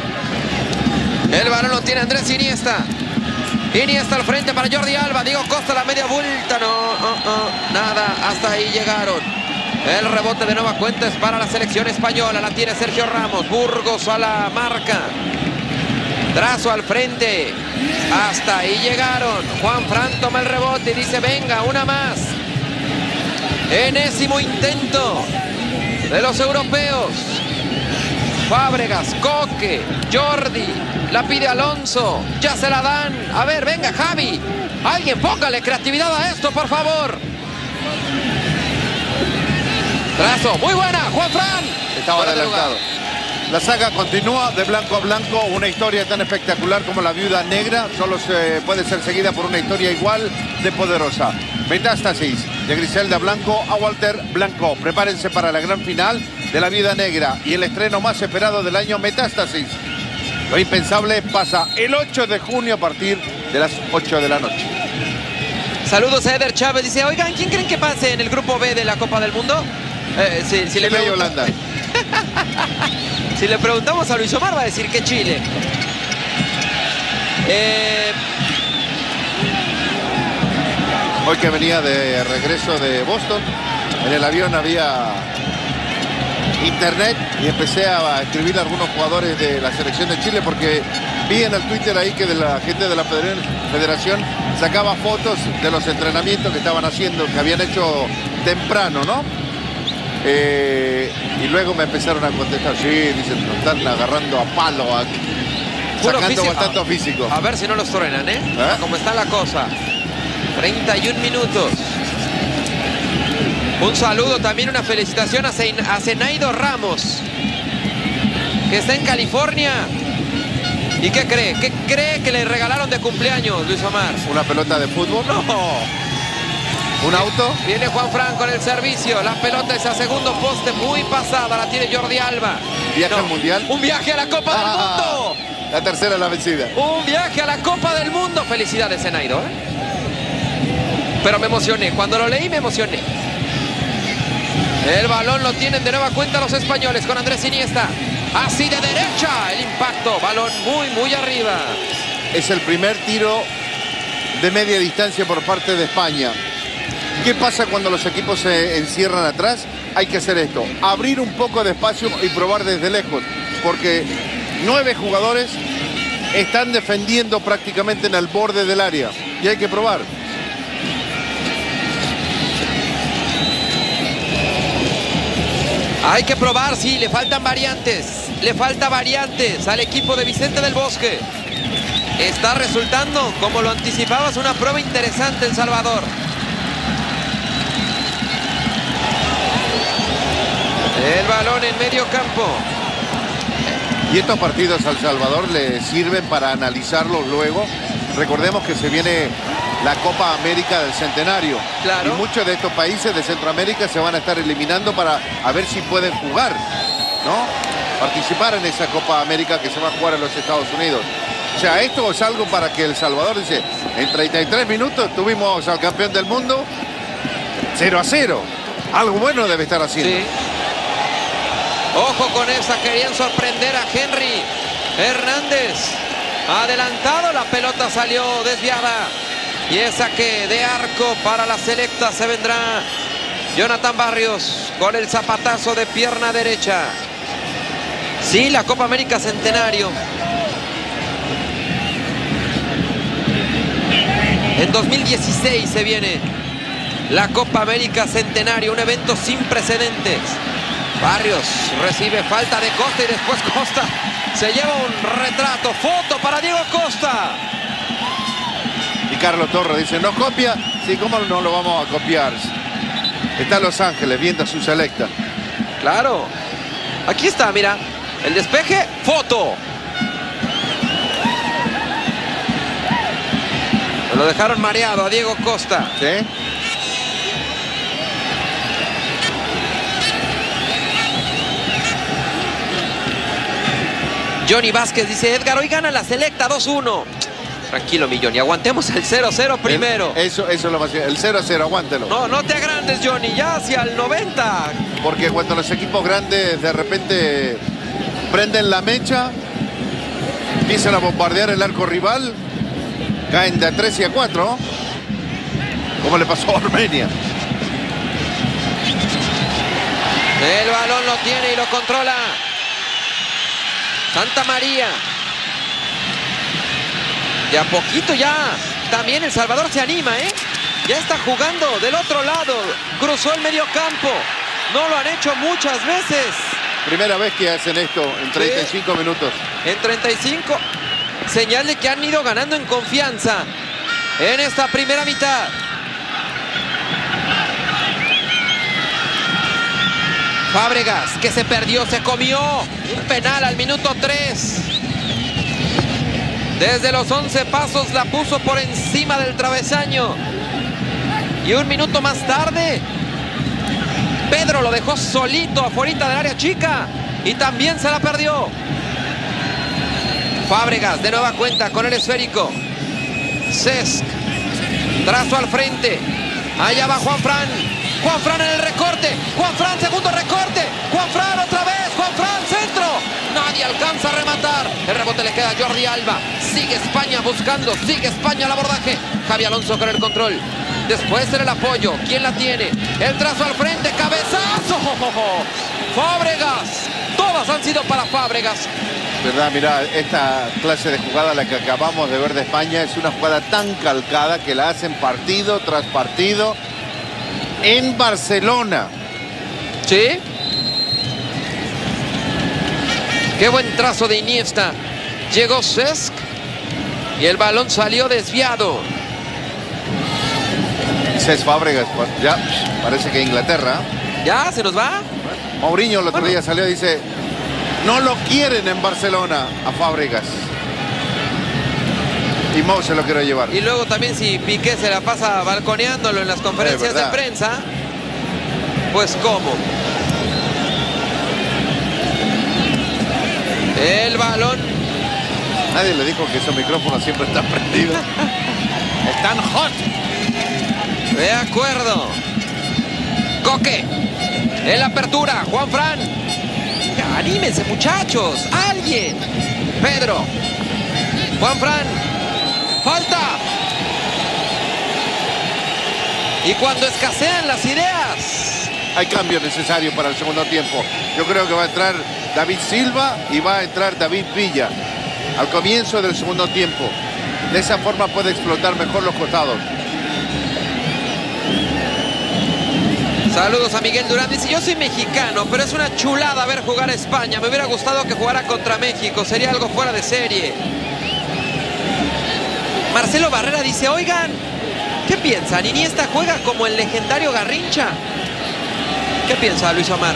Speaker 3: El balón lo tiene Andrés Iniesta. Iniesta al frente para Jordi Alba. Diego Costa la media vuelta. Nada, hasta ahí llegaron. El rebote de nueva cuenta es para la selección española. La tiene Sergio Ramos. Burgos a la marca. Trazo al frente. Hasta ahí llegaron. Juanfran toma el rebote y dice, venga, una más. Enésimo intento de los europeos. Fábregas, Coque, Jordi. La pide Alonso. Ya se la dan. A ver, venga, Javi. Alguien póngale creatividad a esto, por favor. Trazo, muy buena, Juanfran.
Speaker 2: Estaba adelantado. La saga continúa de blanco a blanco. Una historia tan espectacular como La Viuda Negra solo puede ser seguida por una historia igual de poderosa. Metástasis, de Griselda Blanco a Walter Blanco. Prepárense para la gran final de La Viuda Negra y el estreno más esperado del año, Metástasis. Lo impensable pasa el 8 de junio a partir de las 8 de la noche.
Speaker 3: Saludos a Eder Chávez. Dice, oigan, ¿quién creen que pase en el grupo B de la Copa del Mundo? Si le
Speaker 2: Chile y Holanda.
Speaker 3: Si le preguntamos a Luis Omar va a decir que Chile.
Speaker 2: Hoy que venía de regreso de Boston, en el avión había internet y empecé a escribir a algunos jugadores de la selección de Chile porque vi en el Twitter ahí que de la gente de la federación sacaba fotos de los entrenamientos que estaban haciendo, que habían hecho temprano, ¿no? Y luego me empezaron a contestar, sí, dicen, nos están agarrando a palo, sacando bastante físico.
Speaker 3: A ver si no los truenan, ¿eh? Como está la cosa. 31 minutos. Un saludo, también una felicitación a Zenaido Ramos, que está en California. ¿Y qué cree? ¿Qué cree que le regalaron de cumpleaños, Luis Omar?
Speaker 2: ¿Una pelota de fútbol?
Speaker 3: No.
Speaker 2: ¿Un auto?
Speaker 3: Viene Juanfran con el servicio. La pelota es a segundo poste, muy pasada. La tiene Jordi Alba.
Speaker 2: ¿Viaje al Mundial?
Speaker 3: Un viaje a la Copa del Mundo.
Speaker 2: La tercera es la vencida.
Speaker 3: Un viaje a la Copa del Mundo. Felicidades, Zenaido, Pero me emocioné. Cuando lo leí me emocioné. El balón lo tienen de nueva cuenta los españoles con Andrés Iniesta. Así de derecha el impacto. Balón muy arriba.
Speaker 2: Es el primer tiro de media distancia por parte de España. ¿Qué pasa cuando los equipos se encierran atrás? Hay que hacer esto. Abrir un poco de espacio y probar desde lejos. Porque 9 jugadores están defendiendo prácticamente en el borde del área. Y hay que probar.
Speaker 3: Hay que probar, sí, le faltan variantes. Le falta variantes al equipo de Vicente del Bosque. Está resultando, como lo anticipabas, una prueba interesante en Salvador. El balón en medio campo.
Speaker 2: Y estos partidos al Salvador le sirven para analizarlos luego. Recordemos que se viene la Copa América del Centenario.
Speaker 3: Claro.
Speaker 2: Y muchos de estos países de Centroamérica se van a estar eliminando para a ver si pueden jugar, ¿no? Participar en esa Copa América que se va a jugar en los Estados Unidos. O sea, esto es algo para que El Salvador dice, en 33 minutos tuvimos al campeón del mundo 0-0. Algo bueno debe estar haciendo.
Speaker 3: Sí. Ojo con esa, querían sorprender a Henry Hernández. Adelantado, la pelota salió desviada. Y es saque de arco para la selecta. Se vendrá Jonathan Barrios con el zapatazo de pierna derecha. Sí, la Copa América Centenario. En 2016 se viene la Copa América Centenario, un evento sin precedentes. Barrios recibe falta de Costa y después Costa se lleva un retrato. Foto para Diego Costa.
Speaker 2: Y Carlos Torres dice, ¿no copia? Sí, ¿cómo no lo vamos a copiar? Está en Los Ángeles viendo a su selecta.
Speaker 3: Claro. Aquí está, mira. El despeje, foto. Lo dejaron mareado a Diego Costa.
Speaker 2: ¿Sí?
Speaker 3: Johnny Vázquez dice, Edgar, hoy gana la selecta 2-1. Tranquilo, mi Johnny, aguantemos el 0-0 primero.
Speaker 2: Eso es lo más... El 0-0, aguántelo.
Speaker 3: No te agrandes, Johnny, ya hacia el 90.
Speaker 2: Porque cuando los equipos grandes de repente prenden la mecha, empiezan a bombardear el arco rival, caen de a 3 y a 4, como le pasó a Armenia.
Speaker 3: El balón lo tiene y lo controla Santa María. De a poquito ya también El Salvador se anima, ¿eh? Ya está jugando del otro lado. Cruzó el medio campo. No lo han hecho muchas veces.
Speaker 2: Primera vez que hacen esto en 35 minutos.
Speaker 3: En 35. Señal de que han ido ganando en confianza en esta primera mitad. Fábregas, que se perdió, se comió un penal al minuto 3. Desde los 11 pasos la puso por encima del travesaño. Y un minuto más tarde, Pedro lo dejó solito afuera del área chica. Y también se la perdió. Fábregas de nueva cuenta con el esférico. Cesc. Trazo al frente. Allá va Juan Fran. Juan Fran en el recorte. Juan Fran, segundo recorte. Juan Fran otra vez. Juan Fran, centro. Nadie alcanza a rematar. El rebote le queda a Jordi Alba. Sigue España buscando. Sigue España al abordaje. Javi Alonso con el control. Después en el apoyo. ¿Quién la tiene? El trazo al frente. Cabezazo. Fábregas. Todas han sido para Fábregas.
Speaker 2: ¿Verdad? Mira, esta clase de jugada, la que acabamos de ver de España, es una jugada tan calcada que la hacen partido tras partido en Barcelona.
Speaker 3: ¿Sí? Qué buen trazo de Iniesta. Llegó Cesc y el balón salió desviado.
Speaker 2: Cesc Fábregas, ya parece que Inglaterra.
Speaker 3: ¿Ya se nos va?
Speaker 2: Mourinho el otro día salió y dice, no lo quieren en Barcelona a Fábregas. Y Mou se lo quiere llevar.
Speaker 3: Y luego también si Piqué se la pasa balconeándolo en las conferencias de prensa, pues cómo. El balón.
Speaker 2: Nadie le dijo que esos micrófonos siempre están prendidos. Están hot.
Speaker 3: De acuerdo. Coque. En la apertura, Juanfran. Anímense, muchachos. Alguien. Pedro. Juanfran. Falta. Y cuando escasean las ideas.
Speaker 2: Hay cambio necesario para el segundo tiempo. Yo creo que va a entrar David Silva y va a entrar David Villa al comienzo del segundo tiempo. De esa forma puede explotar mejor los costados.
Speaker 3: Saludos a Miguel Durán. Dice, yo soy mexicano, pero es una chulada ver jugar a España. Me hubiera gustado que jugara contra México. Sería algo fuera de serie. Marcelo Barrera dice, oigan, ¿qué piensan? ¿Iniesta juega como el legendario Garrincha? ¿Qué piensa Luis Omar?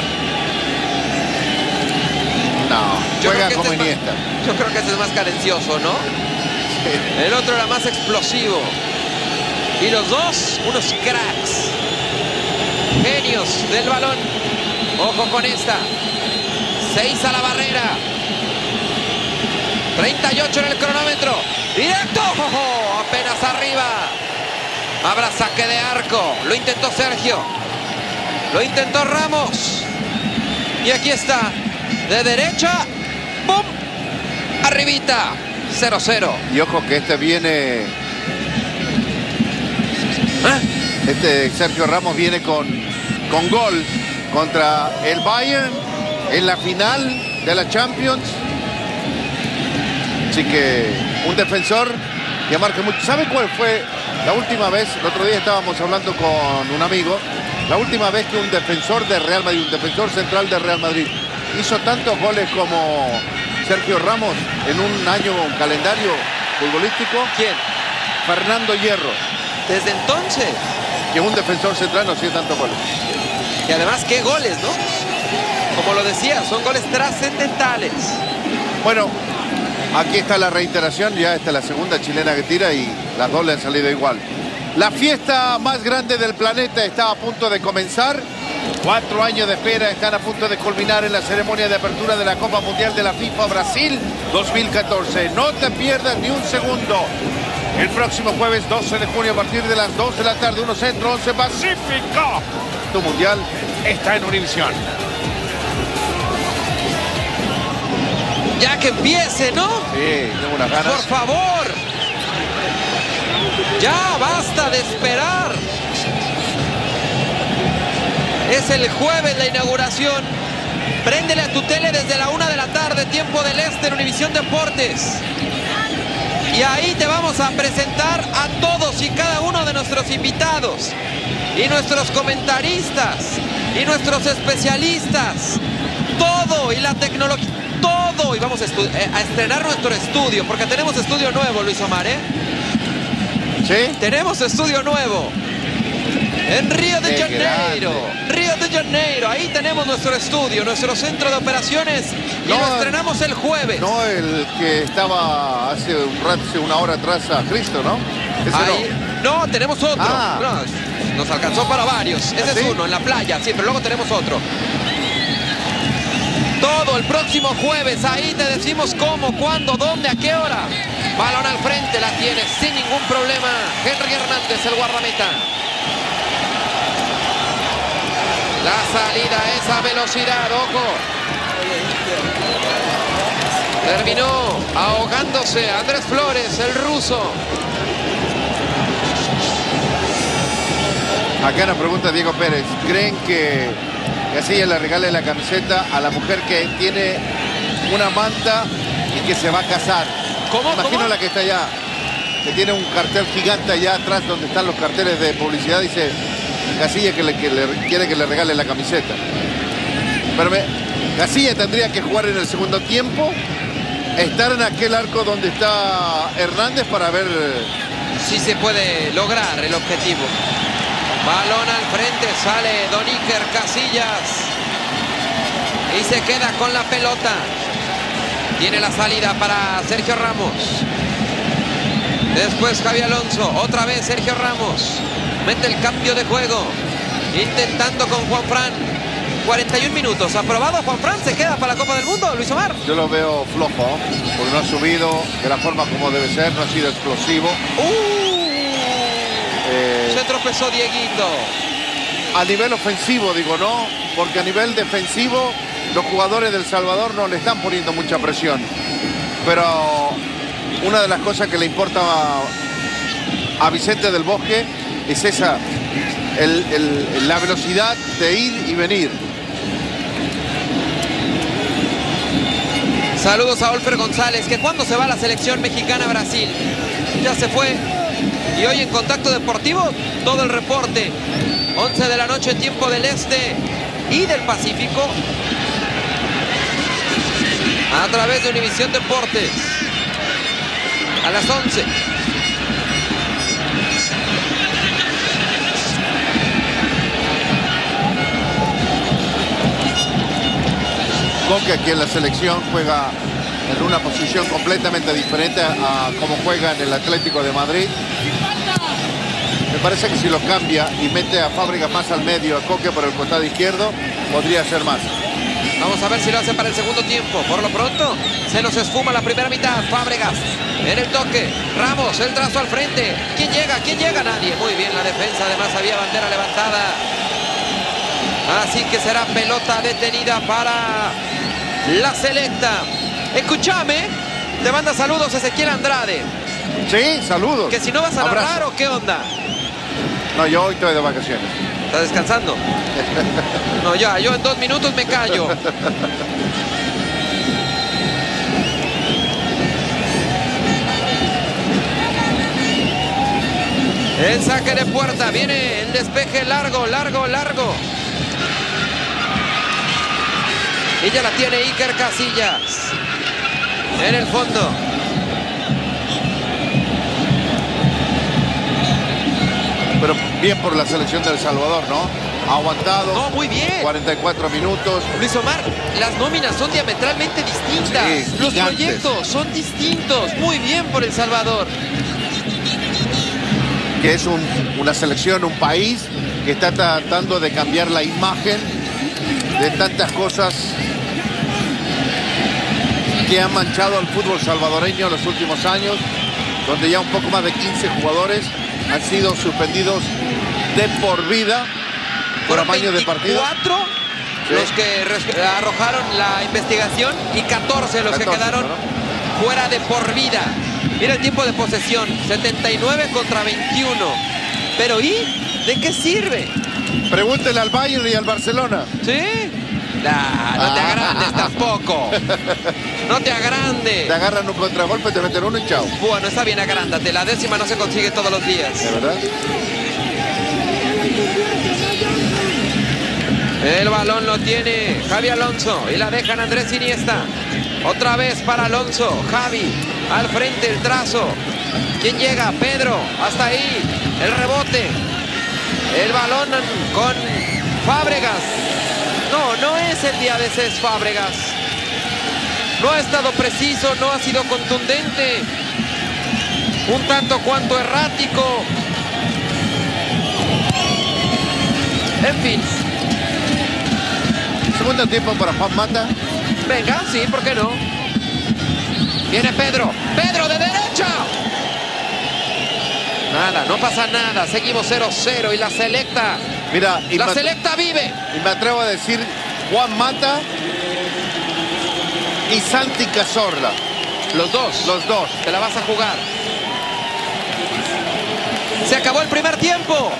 Speaker 2: No, juega como Iniesta.
Speaker 3: Yo creo que ese es más cadencioso, ¿no? Sí. El otro era más explosivo. Y los dos, unos cracks. Genios del balón. Ojo con esta. 6 a la barrera. 38 en el cronómetro. Directo. ¡Oh! Apenas arriba. Habrá saque de arco. Lo intentó Sergio. Lo intentó Ramos. Y aquí está. De derecha. ¡Pum! Arribita. 0-0.
Speaker 2: Y ojo que este viene... Sergio Ramos viene con gol contra el Bayern en la final de la Champions. Así que un defensor que marca mucho. ¿Sabe cuál fue la última vez? El otro día estábamos hablando con un amigo. La última vez que un defensor de Real Madrid, un defensor central de Real Madrid, hizo tantos goles como Sergio Ramos en un año, un calendario futbolístico.
Speaker 3: ¿Quién?
Speaker 2: Fernando Hierro.
Speaker 3: Desde entonces.
Speaker 2: Que un defensor central no hacía tantos goles.
Speaker 3: Y además, qué goles, ¿no? Como lo decía, son goles trascendentales.
Speaker 2: Bueno, aquí está la reiteración. Ya esta es la segunda chilena que tira y las dos le han salido igual. La fiesta más grande del planeta está a punto de comenzar. 4 años de espera están a punto de culminar en la ceremonia de apertura de la Copa Mundial de la FIFA Brasil 2014. No te pierdas ni un segundo. El próximo jueves 12 de junio a partir de las 2 de la tarde, 1 Centro, 11 Pacífico. Tu mundial está en Univisión.
Speaker 3: Ya que empiece, ¿no?
Speaker 2: Sí, tengo unas ganas.
Speaker 3: Por favor. Ya basta de esperar. Es el jueves la inauguración. Préndele a tu tele desde la 1 de la tarde, tiempo del este, en Univisión Deportes. Y ahí te vamos a presentar a todos y cada uno de nuestros invitados. Y nuestros comentaristas. Y nuestros especialistas. Todo. Y la tecnología. Todo. Y vamos a estrenar nuestro estudio. Porque tenemos estudio nuevo, Luis Omar, ¿eh?
Speaker 2: ¿Sí?
Speaker 3: Tenemos estudio nuevo. En Río de Janeiro.
Speaker 2: Grande.
Speaker 3: Río de Janeiro. Ahí tenemos nuestro estudio, nuestro centro de operaciones. Y lo estrenamos el jueves.
Speaker 2: No el que estaba hace una hora atrás a Cristo, ¿no? Ese
Speaker 3: ahí, no, tenemos otro.
Speaker 2: Ah.
Speaker 3: No, nos alcanzó para varios. Ese es uno, en la playa. Sí, pero luego tenemos otro. Todo el próximo jueves. Ahí te decimos cómo, cuándo, dónde, a qué hora. Balón al frente, la tiene sin ningún problema Henry Hernández, el guardameta. La salida a esa velocidad, ojo. Terminó ahogándose Andrés Flores, el ruso.
Speaker 2: Acá nos pregunta Diego Pérez, ¿creen que Casillas le regale la camiseta a la mujer que tiene una manta y que se va a casar?
Speaker 3: ¿Cómo?
Speaker 2: Imagino
Speaker 3: ¿Cómo?
Speaker 2: la que está allá, que tiene un cartel gigante allá atrás donde están los carteles de publicidad. Dice Casillas que quiere que le regale la camiseta. Pero Casillas tendría que jugar en el segundo tiempo, estar en aquel arco donde está Hernández para ver
Speaker 3: si se puede lograr el objetivo. Balón al frente, sale Don Iker Casillas y se queda con la pelota. Tiene la salida para Sergio Ramos. Después Javi Alonso, otra vez Sergio Ramos. Mete el cambio de juego, intentando con Juanfran. 41 minutos, aprobado Juanfran, se queda para la Copa del Mundo, Luis Omar.
Speaker 2: Yo lo veo flojo, porque no ha subido de la forma como debe ser, no ha sido explosivo.
Speaker 3: Se tropezó Dieguito.
Speaker 2: a nivel ofensivo, digo, no, porque a nivel defensivo los jugadores del Salvador no le están poniendo mucha presión. Pero una de las cosas que le importa a Vicente del Bosque es esa, la velocidad de ir y venir.
Speaker 3: Saludos a Olfer González, que cuando se va a la selección mexicana a Brasil. Ya se fue. Y hoy en Contacto Deportivo, todo el reporte. 11 de la noche, tiempo del este y del Pacífico. A través de Univisión Deportes. A las 11.
Speaker 2: Que aquí en la selección juega en una posición completamente diferente a como juega en el Atlético de Madrid. Me parece que si lo cambia y mete a Fábregas más al medio, a Coque por el costado izquierdo, podría ser más.
Speaker 3: Vamos a ver si lo hace para el segundo tiempo. Por lo pronto, se nos esfuma la primera mitad. Fábregas en el toque. Ramos, el trazo al frente. ¿Quién llega? ¿Quién llega? Nadie. Muy bien la defensa. Además había bandera levantada. Así que será pelota detenida para la selecta. Escúchame, te manda saludos Ezequiel Andrade.
Speaker 2: Sí, saludos.
Speaker 3: Que si no vas a narrar o qué onda.
Speaker 2: No, yo hoy estoy de vacaciones.
Speaker 3: ¿Estás descansando? No, ya, yo en 2 minutos me callo. El saque de puerta, viene el despeje largo, largo, largo. Y ya la tiene Iker Casillas. En el fondo.
Speaker 2: Pero bien por la selección del Salvador, ¿no? Ha aguantado.
Speaker 3: No, muy bien.
Speaker 2: 44 minutos.
Speaker 3: Luis Omar, las nóminas son diametralmente distintas.
Speaker 2: Sí,
Speaker 3: los
Speaker 2: gigantes.
Speaker 3: proyectos son distintos. Muy bien por El Salvador.
Speaker 2: Que es una selección, un país que está tratando de cambiar la imagen de tantas cosas que han manchado al fútbol salvadoreño en los últimos años, donde ya un poco más de 15 jugadores han sido suspendidos de por vida por amaño de partido.
Speaker 3: 24 sí. Los que arrojaron la investigación y 14 los que quedaron, ¿no?, fuera de por vida. Mira el tiempo de posesión, 79 contra 21. Pero ¿y de qué sirve?
Speaker 2: Pregúntele al Bayern y al Barcelona.
Speaker 3: ¿Sí? No te agrandes tampoco. No te agrandes.
Speaker 2: Te agarran un contragolpe, te meten uno y chao.
Speaker 3: Bueno, está bien, agrándate. La décima no se consigue todos los días.
Speaker 2: ¿De verdad?
Speaker 3: El balón lo tiene Javi Alonso y la dejan Andrés Iniesta. Otra vez para Alonso. Javi al frente, el trazo. ¿Quién llega? Pedro. Hasta ahí. El rebote. El balón con Fábregas. No es el día de Cés Fábregas. No ha estado preciso, no ha sido contundente. Un tanto cuanto errático. En fin.
Speaker 2: Segundo tiempo para Juan Mata.
Speaker 3: Venga, sí, ¿por qué no? Viene Pedro. ¡Pedro de derecha! Nada, no pasa nada. Seguimos 0-0 y la selecta.
Speaker 2: Mira,
Speaker 3: la selecta vive.
Speaker 2: Y me atrevo a decir Juan Mata y Santi Cazorla.
Speaker 3: Los dos.
Speaker 2: Los dos.
Speaker 3: Te la vas a jugar. Se acabó el primer tiempo.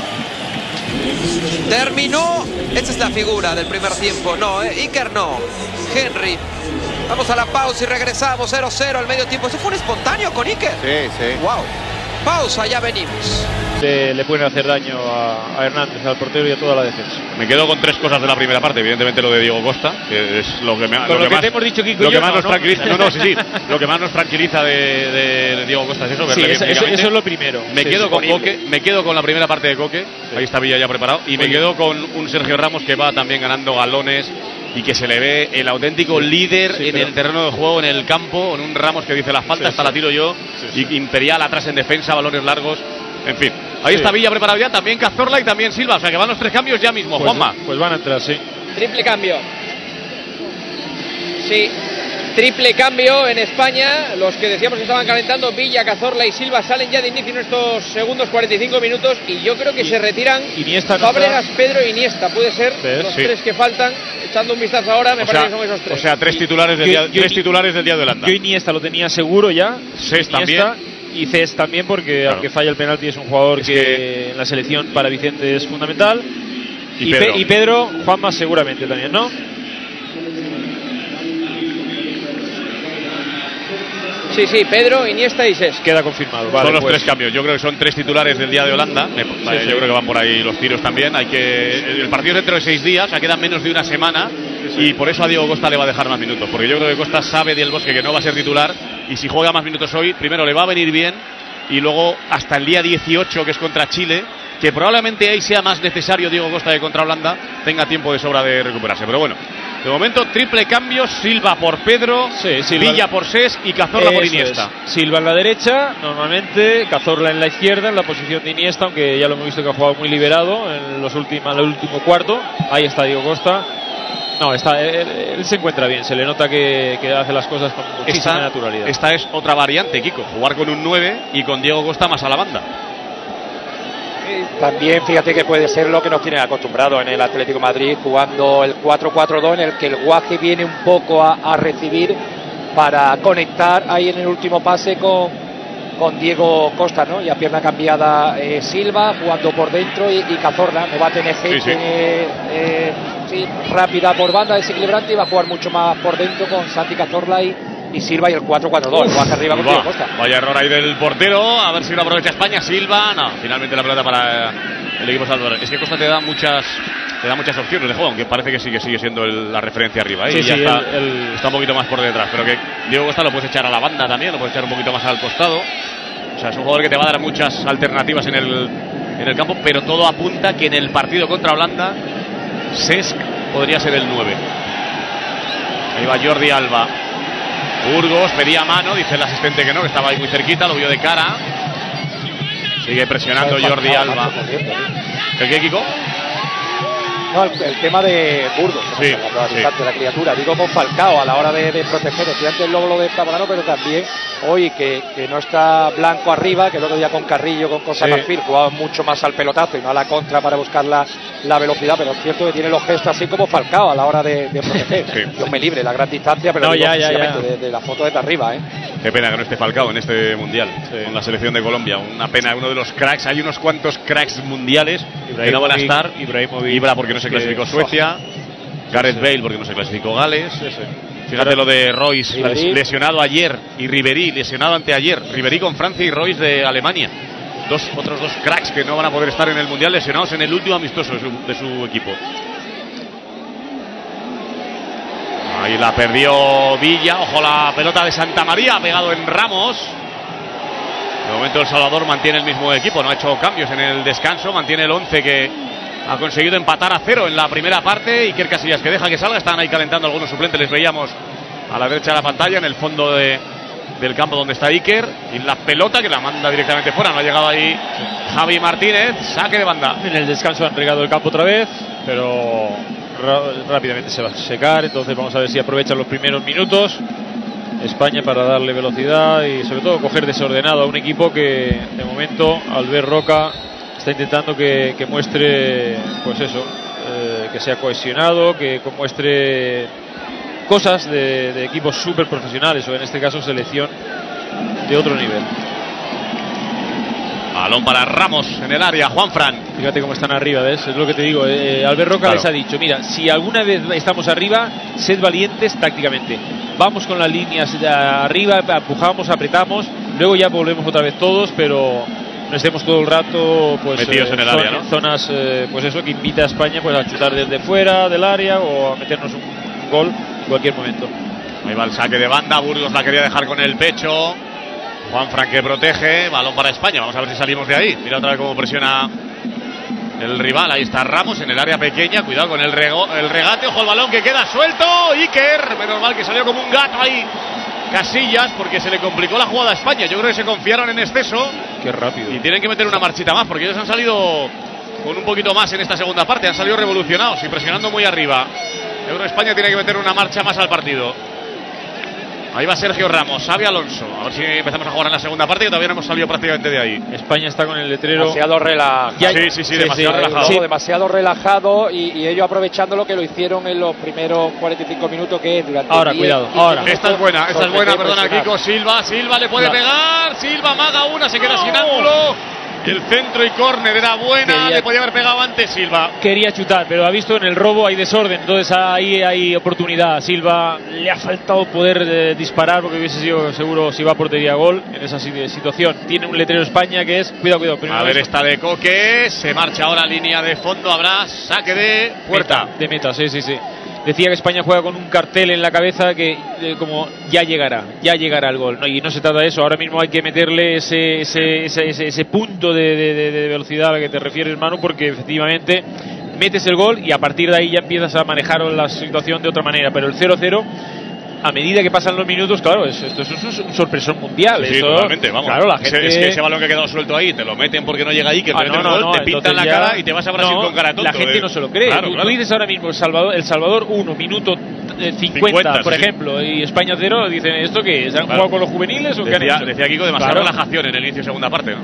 Speaker 3: Terminó. Esta es la figura del primer tiempo. No, Iker no. Henry. Vamos a la pausa y regresamos. 0-0 al medio tiempo. ¿Eso fue un espontáneo con Iker?
Speaker 2: Sí, sí.
Speaker 3: Wow. Pausa, ya venimos.
Speaker 4: Le pueden hacer daño a Hernández, al portero y a toda la defensa.
Speaker 5: Me quedo con 3 cosas de la primera parte. Evidentemente lo de Diego Costa, que es lo que más
Speaker 4: te hemos dicho, Kiko,
Speaker 5: lo que más
Speaker 4: ¿no?
Speaker 5: nos tranquiliza. No, sí. Lo que más nos tranquiliza de Diego Costa es eso.
Speaker 4: Sí, eso es lo primero.
Speaker 5: Me quedo con Coque, me quedo con la primera parte de Coque. Sí. Ahí está Villa ya preparado. Y me quedo con un Sergio Ramos que va también ganando galones y que se le ve el auténtico líder en el terreno de juego, en el campo, en un Ramos que dice la falta, esta la tiro yo, y imperial atrás en defensa, balones largos, en fin. Ahí está Villa preparado ya, también Cazorla y también Silva, o sea que van los 3 cambios ya mismo,
Speaker 4: pues,
Speaker 5: Juanma.
Speaker 4: Pues van a entrar, sí.
Speaker 6: Triple cambio. Sí.
Speaker 3: Triple cambio en España. Los que decíamos que estaban calentando, Villa, Cazorla y Silva, salen ya de inicio en estos segundos 45 minutos. Y yo creo que se retiran
Speaker 6: Iniesta,
Speaker 3: Fábregas, Pedro e Iniesta. Puede ser los tres que faltan. Echando un vistazo ahora, me parece que son esos tres.
Speaker 5: O sea, tres titulares del día de Holanda.
Speaker 6: Yo Iniesta lo tenía seguro ya.
Speaker 5: Cés también.
Speaker 6: Y Cés también, porque aunque falla el penalti es un jugador que en la selección para Vicente es fundamental. Y Pedro, Juanma seguramente también, ¿no?
Speaker 3: Sí, Pedro, Iniesta y Cés.
Speaker 6: Queda confirmado. Vale,
Speaker 5: son los tres cambios. Yo creo que son tres titulares del día de Holanda. Yo creo que van por ahí los tiros también. El partido es dentro de 6 días, o sea, quedan menos de una semana. Y por eso a Diego Costa le va a dejar más minutos. Porque yo creo que Costa sabe del Bosque que no va a ser titular. Y si juega más minutos hoy, primero le va a venir bien. Y luego hasta el día 18, que es contra Chile, que probablemente ahí sea más necesario Diego Costa que contra Holanda, tenga tiempo de sobra de recuperarse. Pero bueno, de momento triple cambio: Silva por Pedro, Villa por Cés y Cazorla por Iniesta.
Speaker 6: Silva en la derecha, normalmente, Cazorla en la izquierda, en la posición de Iniesta, aunque ya lo hemos visto que ha jugado muy liberado en el último cuarto. Ahí está Diego Costa. No, él se encuentra bien, se le nota que hace las cosas con muchísima naturalidad.
Speaker 5: Esta es otra variante, Kiko, jugar con un 9 y con Diego Costa más a la banda.
Speaker 7: También fíjate que puede ser lo que nos tienen acostumbrados en el Atlético de Madrid, jugando el 4-4-2, en el que el Guaje viene un poco a recibir para conectar ahí en el último pase con Diego Costa, ¿no? Y a pierna cambiada Silva jugando por dentro y Cazorla no va a tener gente rápida por banda, desequilibrante, y va a jugar mucho más por dentro con Santi Cazorla y Silva, y el 4-4-2 hacia arriba con Diego Costa.
Speaker 5: Vaya error ahí del portero, a ver si lo aprovecha España. Silva, no, finalmente la pelota para el equipo salvador. Es que Costa te da muchas opciones de juego, aunque parece que sigue siendo la referencia arriba, y ya está un poquito más por detrás, pero que Diego Costa lo puedes echar a la banda también, lo puedes echar un poquito más al costado. O sea, es un jugador que te va a dar muchas alternativas en el campo, pero todo apunta que en el partido contra Holanda Cesc podría ser el 9. Ahí va Jordi Alba. Burgos pedía mano, dice el asistente que no, que estaba ahí muy cerquita, lo vio de cara. Sigue presionando Jordi Alba. ¿El qué, Kiko?
Speaker 7: No, el tema de Burgos, de la criatura. Digo con Falcao a la hora de proteger. Antes luego lo de Tabarano, pero también hoy que no está Blanco arriba, que el otro día con Carrillo, con Costa Marfil, jugaba mucho más al pelotazo y no a la contra para buscar la velocidad, pero es cierto que tiene los gestos así como Falcao a la hora de proteger. Dios me libre, la gran distancia, pero de la foto desde arriba.
Speaker 5: Qué pena que no esté Falcao en este mundial, con la selección de Colombia. Una pena, uno de los cracks. Hay unos cuantos cracks mundiales que no van a estar. Ibra porque no se clasificó Suecia, Gareth Bale porque no se clasificó Gales. Fíjate lo de Royce, lesionado ayer, y Ribéry, lesionado anteayer. Ribéry con Francia y Royce de Alemania. Otros dos cracks que no van a poder estar en el mundial, lesionados en el último amistoso de su equipo. Ahí la perdió Villa. Ojo, la pelota de Santa María, pegado en Ramos. De momento El Salvador mantiene el mismo equipo, no ha hecho cambios en el descanso, mantiene el 11 que ha conseguido empatar a 0 en la primera parte. Iker Casillas, que deja que salga, están ahí calentando algunos suplentes, les veíamos a la derecha de la pantalla, en el fondo del campo donde está Iker, y la pelota que la manda directamente fuera, no ha llegado ahí Javi Martínez, saque de banda.
Speaker 6: En el descanso han regado el campo otra vez, pero rápidamente se va a secar, entonces vamos a ver si aprovechan los primeros minutos España para darle velocidad y sobre todo coger desordenado a un equipo que de momento, al ver Roca, está intentando que muestre, pues eso, que sea cohesionado, que muestre cosas de equipos súper profesionales, o en este caso selección de otro nivel.
Speaker 5: Balón para Ramos en el área, Juanfran.
Speaker 6: Fíjate cómo están arriba, ¿ves? Es lo que te digo. Albert Roca les ha dicho, mira, si alguna vez estamos arriba, sed valientes tácticamente. Vamos con las líneas arriba, empujamos, apretamos, luego ya volvemos otra vez todos, pero no estemos todo el rato pues
Speaker 5: metidos en el área, ¿no?
Speaker 6: Zonas, pues eso, que invita a España pues a chutar desde fuera del área o a meternos un gol en cualquier momento.
Speaker 5: Ahí va el saque de banda, Burgos la quería dejar con el pecho. Juanfran que protege, balón para España, vamos a ver si salimos de ahí. Mira otra vez cómo presiona el rival, ahí está Ramos en el área pequeña, cuidado con el regate, ojo el balón que queda suelto, Iker, menos mal que salió como un gato ahí Casillas, porque se le complicó la jugada a España, yo creo que se confiaron en exceso.
Speaker 6: Qué rápido.
Speaker 5: Y tienen que meter una marchita más, porque ellos han salido con un poquito más en esta segunda parte, han salido revolucionados y presionando muy arriba. Yo creo que España tiene que meter una marcha más al partido. Ahí va Sergio Ramos, Xavi Alonso. A ver si empezamos a jugar en la segunda parte, que todavía no hemos salido prácticamente de ahí.
Speaker 6: España está con el letrero.
Speaker 7: Demasiado relajado.
Speaker 5: Sí, demasiado relajado.
Speaker 7: Sí, demasiado relajado y ellos aprovechando lo que lo hicieron en los primeros 45 minutos, que es durante
Speaker 6: Ahora,
Speaker 7: 10,
Speaker 6: cuidado,
Speaker 7: 15
Speaker 6: ahora.
Speaker 5: Esta es buena, perdona,
Speaker 7: presionar.
Speaker 5: Kiko. Silva le puede pegar. Silva amaga una, se queda sin ángulo. El centro y córner era buena, le podía haber pegado antes Silva.
Speaker 6: Quería chutar, pero ha visto en el robo hay desorden, entonces ahí hay oportunidad. Silva le ha faltado poder disparar porque hubiese sido seguro si va a portería gol en esa situación. Tiene un letrero España que es cuidado.
Speaker 5: A ver, esta de Coque, se marcha ahora línea de fondo, habrá saque de puerta.
Speaker 6: De meta, sí. Decía que España juega con un cartel en la cabeza que como ya llegará el gol, ¿no? Y no se trata de eso. Ahora mismo hay que meterle ese punto de velocidad al que te refieres, Manu, porque efectivamente metes el gol y a partir de ahí ya empiezas a manejar la situación de otra manera. Pero el 0-0, a medida que pasan los minutos, claro, esto es un sorpresón mundial.
Speaker 5: Sí,
Speaker 6: eso,
Speaker 5: totalmente, vamos.
Speaker 6: Claro, la gente...
Speaker 5: Es que ese balón que ha quedado suelto ahí, te lo meten porque no llega ahí, que te meten el gol, te pintan la cara y te vas a Brasil con cara tonto.
Speaker 6: La gente no se lo cree.
Speaker 5: Claro.
Speaker 6: Tú dices ahora mismo El Salvador 1, minuto 50, por ejemplo, y España 0, dicen, ¿esto qué es? ¿Han jugado con los juveniles o qué han hecho?
Speaker 5: Decía Kiko, demasiada relajación en el inicio de segunda parte, ¿no?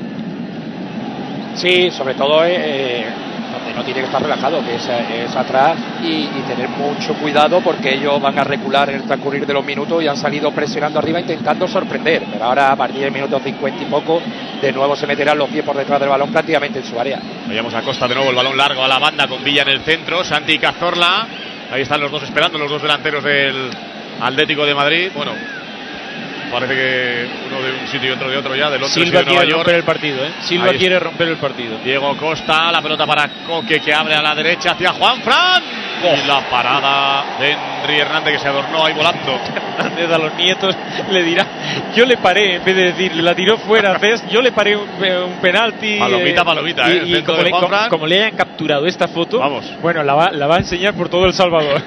Speaker 7: Sí, sobre todo donde no tiene que estar relajado, que es atrás, y tener mucho cuidado porque ellos van a recular en el transcurrir de los minutos y han salido presionando arriba intentando sorprender, pero ahora a partir del minuto 50 y poco de nuevo se meterán los pies por detrás del balón prácticamente en su área.
Speaker 5: Vayamos a Costa de nuevo, el balón largo a la banda con Villa en el centro, Santi Cazorla, ahí están los dos esperando, los dos delanteros del Atlético de Madrid. Bueno, parece que uno de un sitio y otro de otro ya, del Londres
Speaker 6: Silva
Speaker 5: y de Nueva
Speaker 6: quiere
Speaker 5: York.
Speaker 6: romper el partido, Silva quiere romper el partido.
Speaker 5: Diego Costa, la pelota para Coque, que abre a la derecha hacia Juanfran. Y la parada de Henry Hernández, que se adornó ahí volando.
Speaker 6: Hernández a los nietos le dirá, yo le paré, en vez de decir, la tiró fuera, yo le paré un penalti.
Speaker 5: Palomita,
Speaker 6: y como le hayan capturado esta foto,
Speaker 5: vamos.
Speaker 6: Bueno, la va a enseñar por todo El Salvador.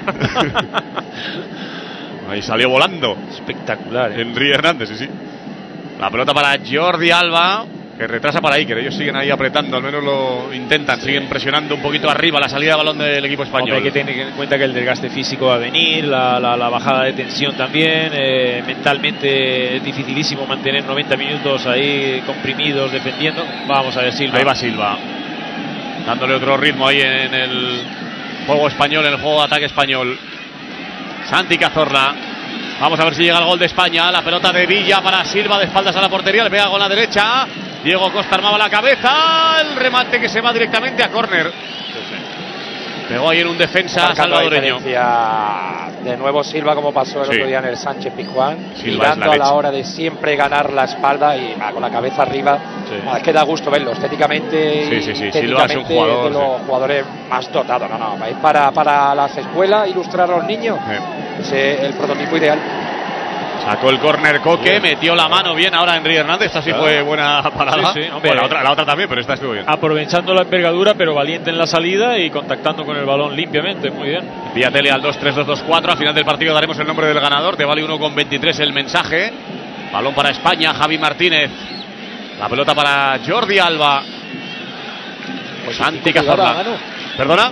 Speaker 5: Ahí salió volando.
Speaker 6: Espectacular.
Speaker 5: Henry Hernández, sí. La pelota para Jordi Alba, que retrasa para Iker. Ellos siguen ahí apretando, al menos lo intentan. Siguen presionando un poquito arriba la salida de balón del equipo español.
Speaker 6: Hay que tener en cuenta que el desgaste físico va a venir, la bajada de tensión también. Mentalmente es dificilísimo mantener 90 minutos ahí comprimidos defendiendo. Vamos a ver Silva.
Speaker 5: Ahí va Silva, dándole otro ritmo ahí en el juego español, en el juego de ataque español. Santi Cazorla, vamos a ver si llega el gol de España. La pelota de Villa para Silva, de espaldas a la portería, le pega con la derecha. Diego Costa armaba la cabeza, el remate que se va directamente a córner. Pegó ahí en un defensa salvadoreño.
Speaker 7: De nuevo Silva, como pasó el otro día en el Sánchez Pizjuán, mirando a la hora de siempre ganar la espalda y con la cabeza arriba. Es que da gusto verlo estéticamente.
Speaker 5: Silva es un jugador,
Speaker 7: de los jugadores más dotados. Es para las escuelas, ilustrar a los niños. Es el prototipo ideal.
Speaker 5: Sacó el córner Coque, metió la mano bien ahora Henry Hernández. Esta sí fue buena parada. Bueno, la otra también, pero esta estuvo bien.
Speaker 6: Aprovechando la envergadura, pero valiente en la salida y contactando con el balón limpiamente. Muy bien.
Speaker 5: Vía tele al 2-3-2-2-4. Al final del partido daremos el nombre del ganador. Te vale 1,23 el mensaje. Balón para España, Javi Martínez. La pelota para Jordi Alba. Santi Cazorla. ¿Perdona?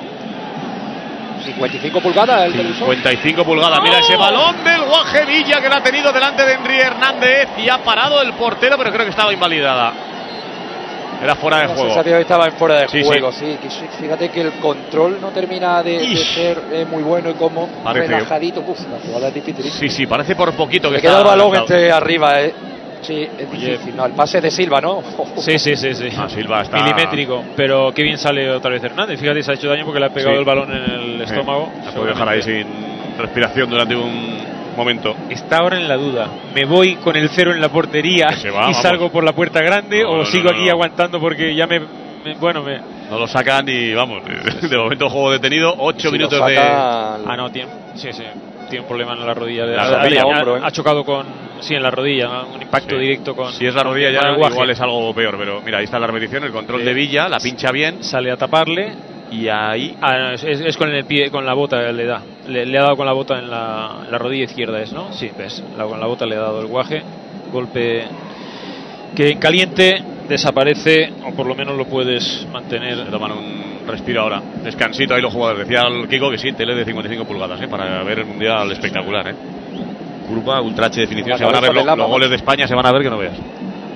Speaker 7: 55 pulgadas el televisor.
Speaker 5: 55 pulgadas. Mira ese balón del Guaje Villa, que lo ha tenido delante de Henry Hernández y ha parado el portero, pero creo que estaba invalidada. Era fuera de juego.
Speaker 7: La estaba en fuera de juego, sí. Fíjate que el control no termina de ser muy bueno y como relajadito. La jugada es difícil.
Speaker 5: Sí, parece por poquito que
Speaker 7: queda el balón arriba, Sí, es difícil. No, el pase de Silva, ¿no?
Speaker 6: Sí.
Speaker 5: Silva está
Speaker 6: milimétrico, pero qué bien sale otra vez Hernández. Fíjate, se ha hecho daño porque le ha pegado el balón en el estómago.
Speaker 5: Se puede dejar ahí sin respiración durante un momento.
Speaker 6: Está ahora en la duda. ¿Me voy con el 0 en la portería y salgo por la puerta grande o sigo aquí aguantando porque ya
Speaker 5: no lo sacan y vamos, de momento juego detenido, 8 minutos de...
Speaker 6: no, tiene un problema en la rodilla. Ha chocado en la rodilla, un impacto directo con...
Speaker 5: Si es la rodilla ya igual es algo peor, pero mira, ahí está la repetición, el control de Villa, la pincha bien.
Speaker 6: Sale a taparle y ahí... es con el pie, con la bota le da. Le ha dado con la bota en la rodilla izquierda, ¿no? Sí, ves, con la bota le ha dado el Guaje. Golpe que en caliente desaparece, o por lo menos lo puedes mantener.
Speaker 5: Se toman un respiro ahora, descansito ahí los jugadores. Decía el Kiko que sí, tele de 55 pulgadas, para ver el mundial espectacular, curva, Ultra H definición. Se van a ver los goles de España, se van a ver que no veas.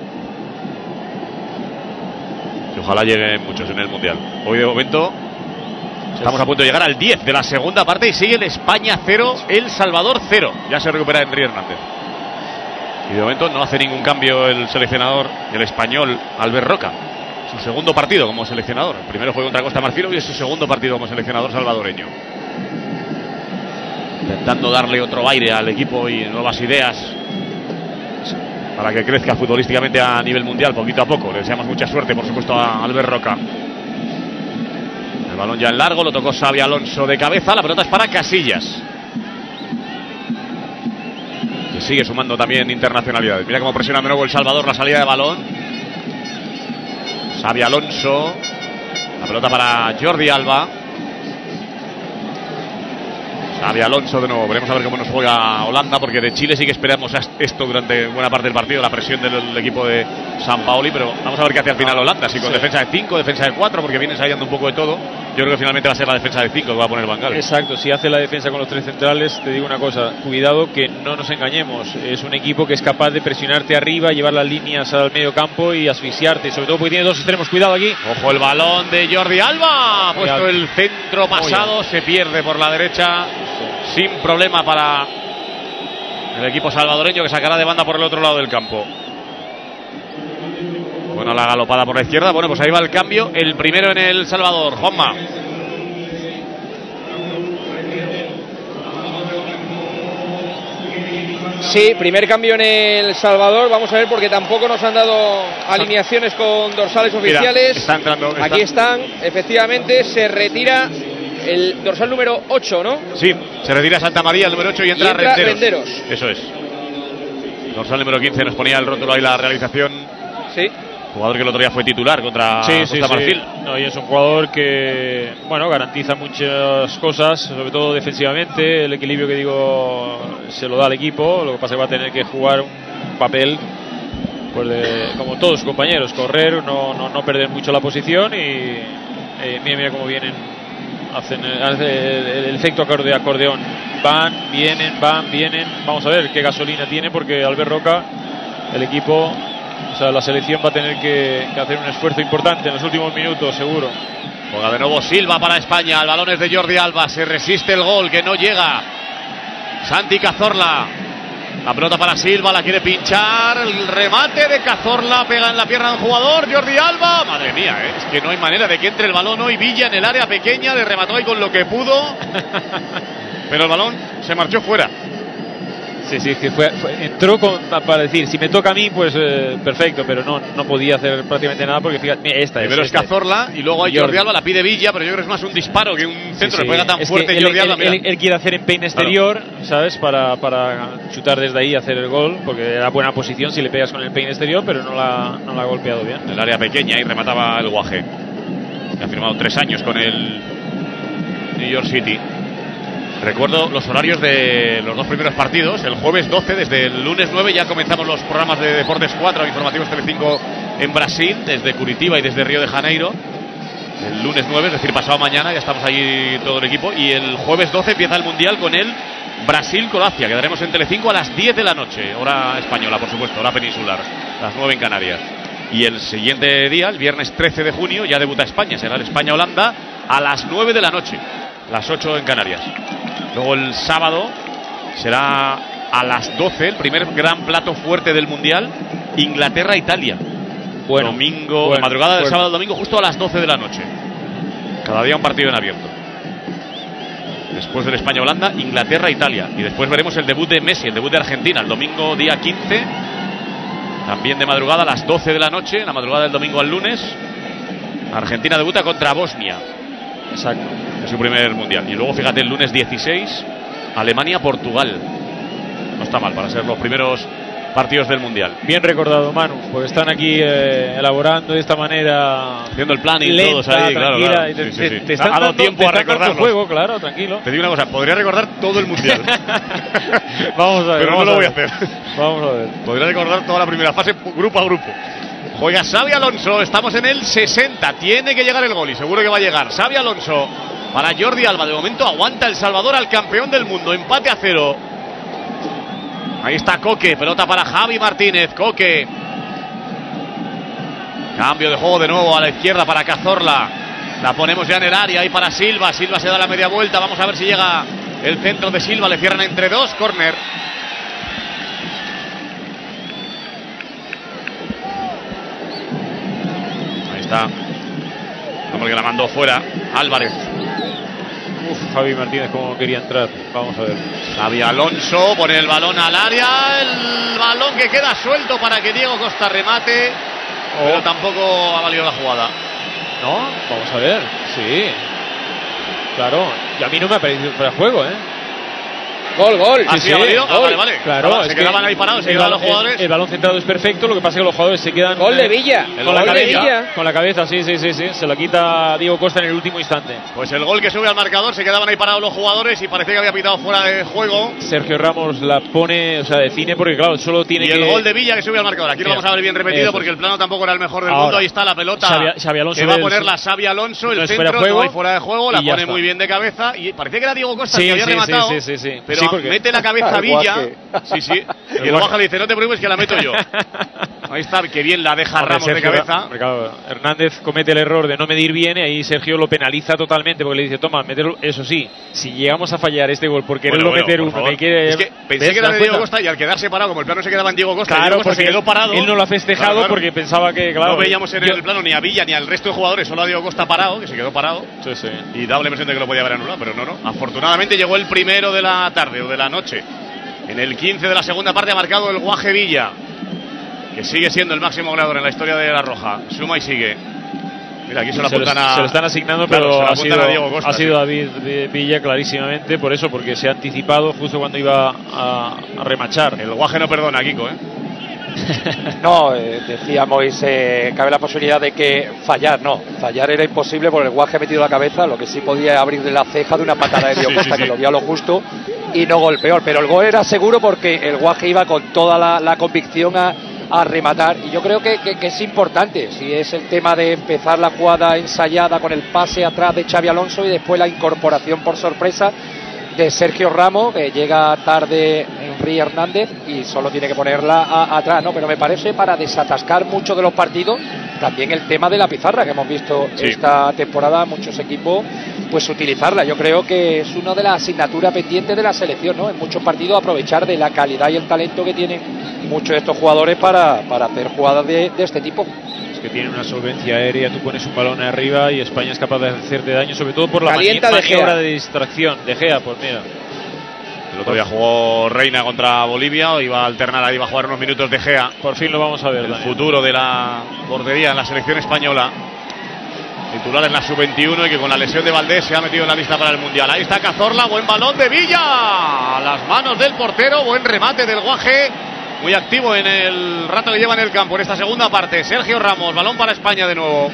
Speaker 5: Y ojalá lleguen muchos en el Mundial. Hoy de momento estamos a punto de llegar al 10 de la segunda parte y sigue el España 0, El Salvador 0. Ya se recupera Henry Hernández. Y de momento no hace ningún cambio el seleccionador, el español Albert Roca. Su segundo partido como seleccionador. El primero fue contra Costa Marfil y es su segundo partido como seleccionador salvadoreño. Intentando darle otro aire al equipo y nuevas ideas para que crezca futbolísticamente a nivel mundial poquito a poco. Le deseamos mucha suerte, por supuesto, a Albert Roca. El balón ya en largo, lo tocó Xabi Alonso de cabeza. La pelota es para Casillas, que sigue sumando también internacionalidades. Mira cómo presiona de nuevo El Salvador la salida de balón. Xabi Alonso. La pelota para Jordi Alba. Xabi Alonso de nuevo. Veremos a ver cómo nos juega Holanda, porque de Chile sí que esperamos esto durante buena parte del partido, la presión del equipo de Sampaoli, pero vamos a ver qué hace al final Holanda, si con defensa de 5, defensa de 4, porque viene ensayando un poco de todo. Yo creo que finalmente va a ser la defensa de 5 que va a poner Van Gaal.
Speaker 6: Exacto, si hace la defensa con los 3 centrales, te digo una cosa, cuidado que no nos engañemos, es un equipo que es capaz de presionarte arriba, llevar las líneas al medio campo y asfixiarte, sobre todo porque tiene 2 extremos. Cuidado aquí.
Speaker 5: Ojo el balón de Jordi Alba, ha puesto el centro pasado, se pierde por la derecha. Sin problema para el equipo salvadoreño, que sacará de banda por el otro lado del campo. Bueno, la galopada por la izquierda. Bueno, pues ahí va el cambio. El primero en El Salvador. Juanma.
Speaker 1: Sí, primer cambio en El Salvador. Vamos a ver, porque tampoco nos han dado alineaciones con dorsales oficiales.
Speaker 5: Mira, está entrando,
Speaker 1: aquí están, efectivamente, se retira el dorsal número 8, ¿no?
Speaker 5: Sí, se retira Santa María, el número 8, y entra
Speaker 1: Renderos.
Speaker 5: Eso es. Dorsal número 15, nos ponía el rótulo ahí la realización.
Speaker 1: Sí.
Speaker 5: Jugador que el otro día fue titular contra Costa Marfil.
Speaker 6: No, y es un jugador que, bueno, garantiza muchas cosas, sobre todo defensivamente. El equilibrio que digo se lo da al equipo. Lo que pasa es que va a tener que jugar un papel, pues, como todos sus compañeros, correr, no perder mucho la posición. Y mira cómo vienen. Hacen el efecto de acordeón. Van, vienen. Vamos a ver qué gasolina tiene, porque Albert Roca, el equipo, o sea, la selección va a tener que hacer un esfuerzo importante en los últimos minutos, seguro.
Speaker 5: Juega de nuevo Silva para España. El balón es de Jordi Alba. Se resiste el gol, que no llega. Santi Cazorla. La pelota para Silva, la quiere pinchar. El remate de Cazorla, pega en la pierna del jugador. Jordi Alba. Madre mía, es que no hay manera de que entre el balón hoy. Villa en el área pequeña, le remató ahí con lo que pudo. Pero el balón se marchó fuera.
Speaker 6: Sí, que entró para decir, si me toca a mí, pues perfecto, pero no podía hacer prácticamente nada, porque fíjate,
Speaker 5: primero es Cazorla y luego hay Jordi Alba, la pide Villa, pero yo creo que es más un disparo que un centro. Le pega tan fuerte Jordi Alba.
Speaker 6: Él quiere hacer empeine exterior, claro, ¿sabes? Para chutar desde ahí y hacer el gol, porque era buena posición si le pegas con el empeine exterior, pero no la ha golpeado bien.
Speaker 5: En el área pequeña y remataba el Guaje, que ha firmado 3 años con el New York City. Recuerdo los horarios de los 2 primeros partidos. El jueves 12, desde el lunes 9 ya comenzamos los programas de Deportes 4, informativos Telecinco en Brasil, desde Curitiba y desde Río de Janeiro. El lunes 9, es decir, pasado mañana, ya estamos allí todo el equipo. Y el jueves 12 empieza el Mundial con el Brasil-Croacia. Quedaremos en Telecinco a las 10 de la noche, hora española, por supuesto, hora peninsular, las 9 en Canarias. Y el siguiente día, el viernes 13 de junio, ya debuta España. Será el España-Holanda a las 9 de la noche, las 8 en Canarias. Luego el sábado será a las 12, el primer gran plato fuerte del Mundial, Inglaterra-Italia. Domingo, madrugada del sábado al domingo, justo a las 12 de la noche. Cada día un partido en abierto. Después del España-Holanda, Inglaterra-Italia. Y después veremos el debut de Messi, el debut de Argentina, el domingo día 15. También de madrugada a las 12 de la noche, la madrugada del domingo al lunes. Argentina debuta contra Bosnia.
Speaker 6: Exacto.
Speaker 5: Es su primer Mundial. Y luego, fíjate, el lunes 16, Alemania-Portugal. No está mal para ser los primeros partidos del Mundial.
Speaker 6: Bien recordado, Manu, porque están aquí elaborando de esta manera,
Speaker 5: haciendo el plan y
Speaker 6: lenta,
Speaker 5: todos ahí, claro.
Speaker 6: Te están dando
Speaker 5: tiempo a recordarlo.
Speaker 6: Juego, claro, tranquilo.
Speaker 5: Te digo una cosa, podría recordar todo el Mundial.
Speaker 6: Vamos a ver.
Speaker 5: Pero no lo voy a hacer.
Speaker 6: Vamos a ver.
Speaker 5: Podría recordar toda la primera fase, grupo a grupo. Juega Xabi Alonso, estamos en el 60, tiene que llegar el gol y seguro que va a llegar. Xabi Alonso para Jordi Alba, de momento aguanta El Salvador al campeón del mundo, empate a 0. Ahí está Coque, pelota para Javi Martínez. Coque. Cambio de juego de nuevo a la izquierda para Cazorla. La ponemos ya en el área, ahí para Silva. Silva se da la media vuelta. Vamos a ver si llega el centro de Silva. Le cierran entre dos. Córner. Ahí está. Hombre que la mandó fuera. Álvarez.
Speaker 6: Javi Martínez como quería entrar. Vamos a ver.
Speaker 5: Xavi Alonso pone el balón al área. El balón que queda suelto para que Diego Costa remate. Pero tampoco ha valido la jugada.
Speaker 6: No, vamos a ver. Sí. Claro. Y a mí no me ha parecido fuera de juego, ¿eh?
Speaker 1: Gol.
Speaker 5: ¿Sí ha valido?
Speaker 6: Gol.
Speaker 5: Vale.
Speaker 6: Claro,
Speaker 5: se quedaban ahí parados, se quedaban los jugadores.
Speaker 6: El balón centrado es perfecto, lo que pasa es que los jugadores se quedan...
Speaker 1: Gol de Villa.
Speaker 6: Con la cabeza. Con la cabeza, sí. Se la quita Diego Costa en el último instante.
Speaker 5: Pues el gol que sube al marcador, se quedaban ahí parados los jugadores y parecía que había pitado fuera de juego.
Speaker 6: Sergio Ramos la pone, o sea, define porque claro, solo tiene
Speaker 5: y
Speaker 6: que...
Speaker 5: el gol de Villa que sube al marcador. Aquí lo vamos a ver bien repetido porque el plano tampoco era el mejor del mundo. Ahí está la pelota.
Speaker 6: Xavi Alonso
Speaker 5: que va a ponerla Xavi Alonso, el centro, no hay fuera de juego, la pone muy bien de cabeza y parecía que era Diego Costa el que había rematado.
Speaker 6: Sí.
Speaker 5: Pero mete la cabeza a Villa. Sí. Y el baja le dice, no te preocupes que la meto yo. Ahí está, que bien la deja Ramos de cabeza.
Speaker 6: Claro, Hernández comete el error de no medir bien y ahí Sergio lo penaliza totalmente porque le dice, toma, meterlo. Eso sí, si llegamos a fallar este gol por quererlo meter uno, me quiere...
Speaker 5: Es que pensé que era de Diego Costa y al quedarse parado, como el plano se quedaba en Diego Costa,
Speaker 6: claro,
Speaker 5: Diego Costa se quedó parado.
Speaker 6: Él no lo ha festejado porque pensaba que, claro,
Speaker 5: no veíamos en el plano ni a Villa ni al resto de jugadores, solo a Diego Costa parado, que se quedó parado.
Speaker 6: Sí.
Speaker 5: Y daba la impresión de que lo podía haber anulado, pero no. Afortunadamente llegó el primero de la tarde o de la noche. En el 15 de la segunda parte ha marcado el Guaje Villa, que sigue siendo el máximo goleador en la historia de la Roja. Suma y sigue. Mira, aquí se lo apuntan
Speaker 6: se lo están asignando,
Speaker 5: claro,
Speaker 6: pero
Speaker 5: a Diego Costa,
Speaker 6: ha sido David Villa clarísimamente, por eso, porque se ha anticipado justo cuando iba a remachar.
Speaker 5: El Guaje no perdona, Kiko, ¿eh?
Speaker 7: No, decíamos, cabe la posibilidad de que fallar era imposible porque el Guaje ha metido la cabeza, lo que sí podía abrirle la ceja de una patada de Diego Costa, que lo vio a lo justo y no golpeó, pero el gol era seguro porque el Guaje iba con toda la convicción a rematar, y yo creo que es importante, si es el tema de empezar la jugada ensayada con el pase atrás de Xavi Alonso y después la incorporación por sorpresa de Sergio Ramos, que llega tarde Henry Hernández y solo tiene que ponerla atrás, ¿no? Pero me parece para desatascar mucho de los partidos también el tema de la pizarra, que hemos visto esta temporada muchos equipos pues utilizarla. Yo creo que es una de las asignaturas pendientes de la selección, ¿no? En muchos partidos aprovechar de la calidad y el talento que tienen muchos de estos jugadores para hacer jugadas de este tipo.
Speaker 6: Que tiene una solvencia aérea, tú pones un balón arriba y España es capaz de hacerte daño, sobre todo por la maniobra de distracción. De Gea, pues mira.
Speaker 5: El otro día jugó Reina contra Bolivia, iba a alternar ahí, iba a jugar unos minutos de Gea.
Speaker 6: Por fin lo vamos a ver.
Speaker 5: El futuro de la portería en la selección española. Titular en la sub-21 y que con la lesión de Valdés se ha metido en la lista para el Mundial. Ahí está Cazorla, buen balón de Villa. A las manos del portero, buen remate del Guaje. Muy activo en el rato que lleva en el campo en esta segunda parte. Sergio Ramos, balón para España de nuevo.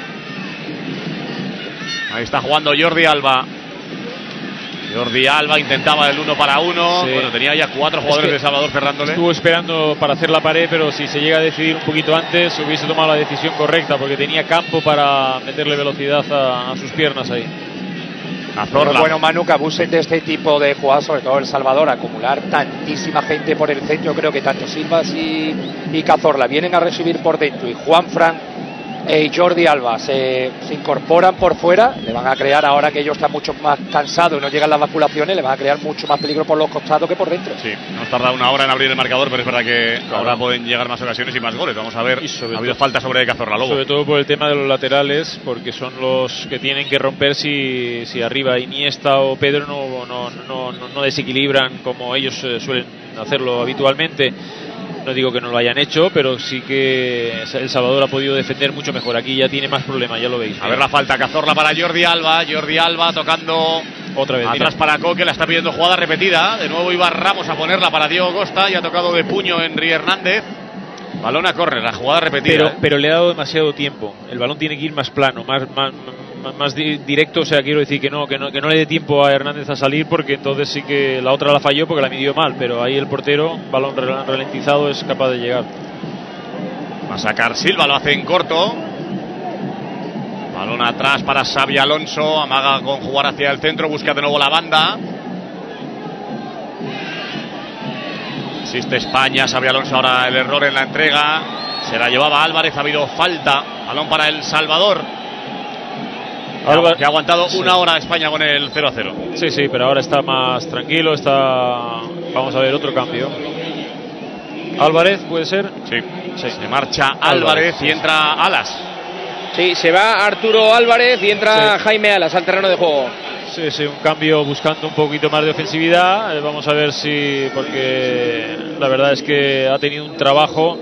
Speaker 5: Ahí está jugando Jordi Alba. Jordi Alba intentaba el 1 para 1. Sí. Bueno, tenía ya 4 jugadores de Salvador cerrándole.
Speaker 6: Estuvo esperando para hacer la pared, pero si se llega a decidir un poquito antes, hubiese tomado la decisión correcta, porque tenía campo para meterle velocidad a sus piernas ahí.
Speaker 7: Pero bueno, Manu, que abusen de este tipo de jugadas, sobre todo El Salvador, acumular tantísima gente por el centro. Yo creo que tanto Silvas y Cazorla vienen a recibir por dentro, y Juanfran y Jordi Alba se incorporan por fuera, le van a crear, ahora que ellos están mucho más cansados y no llegan las vacunaciones, le van a crear mucho más peligro por los costados que por dentro.
Speaker 5: Sí, nos tarda una hora en abrir el marcador, pero es verdad que ahora pueden llegar más ocasiones y más goles. Vamos a ver, ha habido falta sobre Cazorla, Lobo.
Speaker 6: Sobre todo por el tema de los laterales, porque son los que tienen que romper si arriba Iniesta o Pedro no desequilibran como ellos suelen hacerlo habitualmente. No digo que no lo hayan hecho, pero sí que El Salvador ha podido defender mucho mejor. Aquí ya tiene más problemas, ya lo veis.
Speaker 5: A ver la falta, Cazorla para Jordi Alba. Jordi Alba tocando
Speaker 6: otra vez
Speaker 5: atrás para Coque, la está pidiendo jugada repetida. De nuevo iba Ramos a ponerla para Diego Costa y ha tocado de puño Henry Hernández. Balón a córner, la jugada repetida.
Speaker 6: Pero le ha dado demasiado tiempo. El balón tiene que ir más plano, más directo, o sea, quiero decir que no le dé tiempo a Hernández a salir, porque entonces sí que la otra la falló porque la midió mal, pero ahí el portero, balón ralentizado, es capaz de llegar.
Speaker 5: Va a sacar Silva, lo hace en corto. Balón atrás para Xavi Alonso, amaga con jugar hacia el centro, busca de nuevo la banda. Insiste España, Xabi Alonso ahora el error en la entrega. Se la llevaba Álvarez, ha habido falta. Balón para El Salvador. Que ha aguantado una hora España con el 0-0.
Speaker 6: Sí, pero ahora está más tranquilo. Vamos a ver otro cambio. Álvarez, ¿puede ser?
Speaker 5: Sí. Se marcha Álvarez y entra Alas.
Speaker 1: Sí, se va Arturo Álvarez y entra Jaime Alas al terreno de juego.
Speaker 6: Sí, un cambio buscando un poquito más de ofensividad. Vamos a ver si, porque la verdad es que ha tenido un trabajo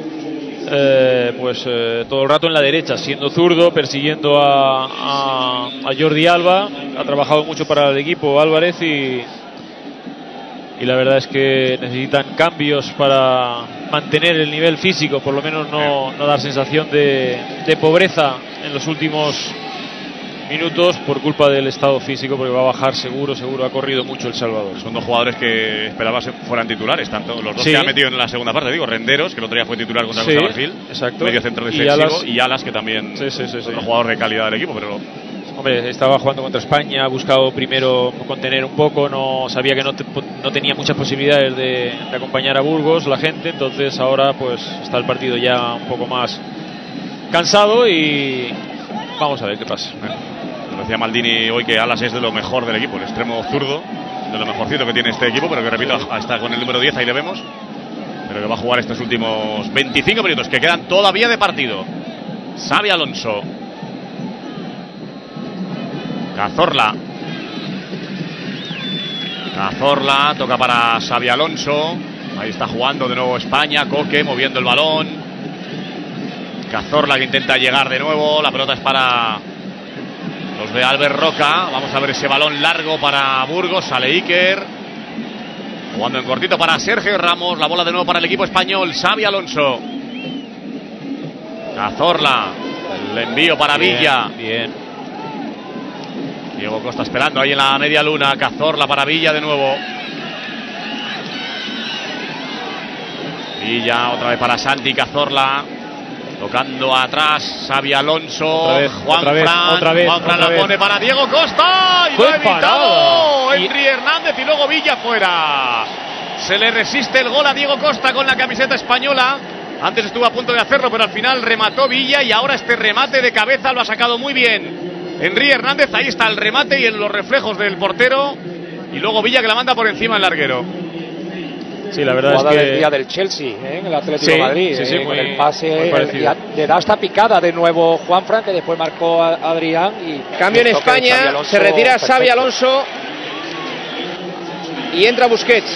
Speaker 6: todo el rato en la derecha, siendo zurdo, persiguiendo a Jordi Alba. Ha trabajado mucho para el equipo Álvarez y la verdad es que necesitan cambios para mantener el nivel físico, por lo menos no dar sensación de pobreza en los últimos minutos por culpa del estado físico, porque va a bajar seguro, ha corrido mucho El Salvador.
Speaker 5: Son dos jugadores que esperaba fueran titulares, tanto los dos que ha metido en la segunda parte, Renderos, que el otro día fue titular contra Costa Brasil,
Speaker 6: exacto,
Speaker 5: medio centro defensivo, y Alas, que también es otro jugador de calidad del equipo, pero
Speaker 6: hombre, estaba jugando contra España, ha buscado primero contener un poco, no sabía que no tenía muchas posibilidades de acompañar a Burgos la gente, entonces ahora pues está el partido ya un poco más cansado y vamos a ver qué pasa.
Speaker 5: Decía Maldini hoy que Alas es de lo mejor del equipo, el extremo zurdo, de lo mejorcito que tiene este equipo, pero que repito, está con el número 10, ahí le vemos, pero que va a jugar estos últimos 25 minutos que quedan todavía de partido. Xabi Alonso. Cazorla toca para Xabi Alonso. Ahí está jugando de nuevo España. Coque moviendo el balón. Cazorla que intenta llegar de nuevo. La pelota es para los de Albert Roca. Vamos a ver ese balón largo para Burgos. Sale Iker. Jugando en cortito para Sergio Ramos. La bola de nuevo para el equipo español. Xabi Alonso. Cazorla. El envío para Villa.
Speaker 6: Bien.
Speaker 5: Diego Costa esperando ahí en la media luna. Cazorla para Villa de nuevo. Villa otra vez para Santi Cazorla. Tocando atrás Xabi Alonso. Juan Fran la pone para Diego Costa. Y lo ha evitado Henry Hernández y luego Villa fuera. Se le resiste el gol a Diego Costa con la camiseta española. Antes estuvo a punto de hacerlo, pero al final remató Villa y ahora este remate de cabeza lo ha sacado muy bien Henry Hernández. Ahí está el remate y en los reflejos del portero. Y luego Villa que la manda por encima el larguero.
Speaker 7: Sí, la verdad es que del día del Chelsea, en el Atlético de Madrid, con el pase le da esta picada de nuevo Juan Fran, que después marcó a Adrián. Y
Speaker 1: cambio en España, se retira Xabi Alonso y entra Busquets.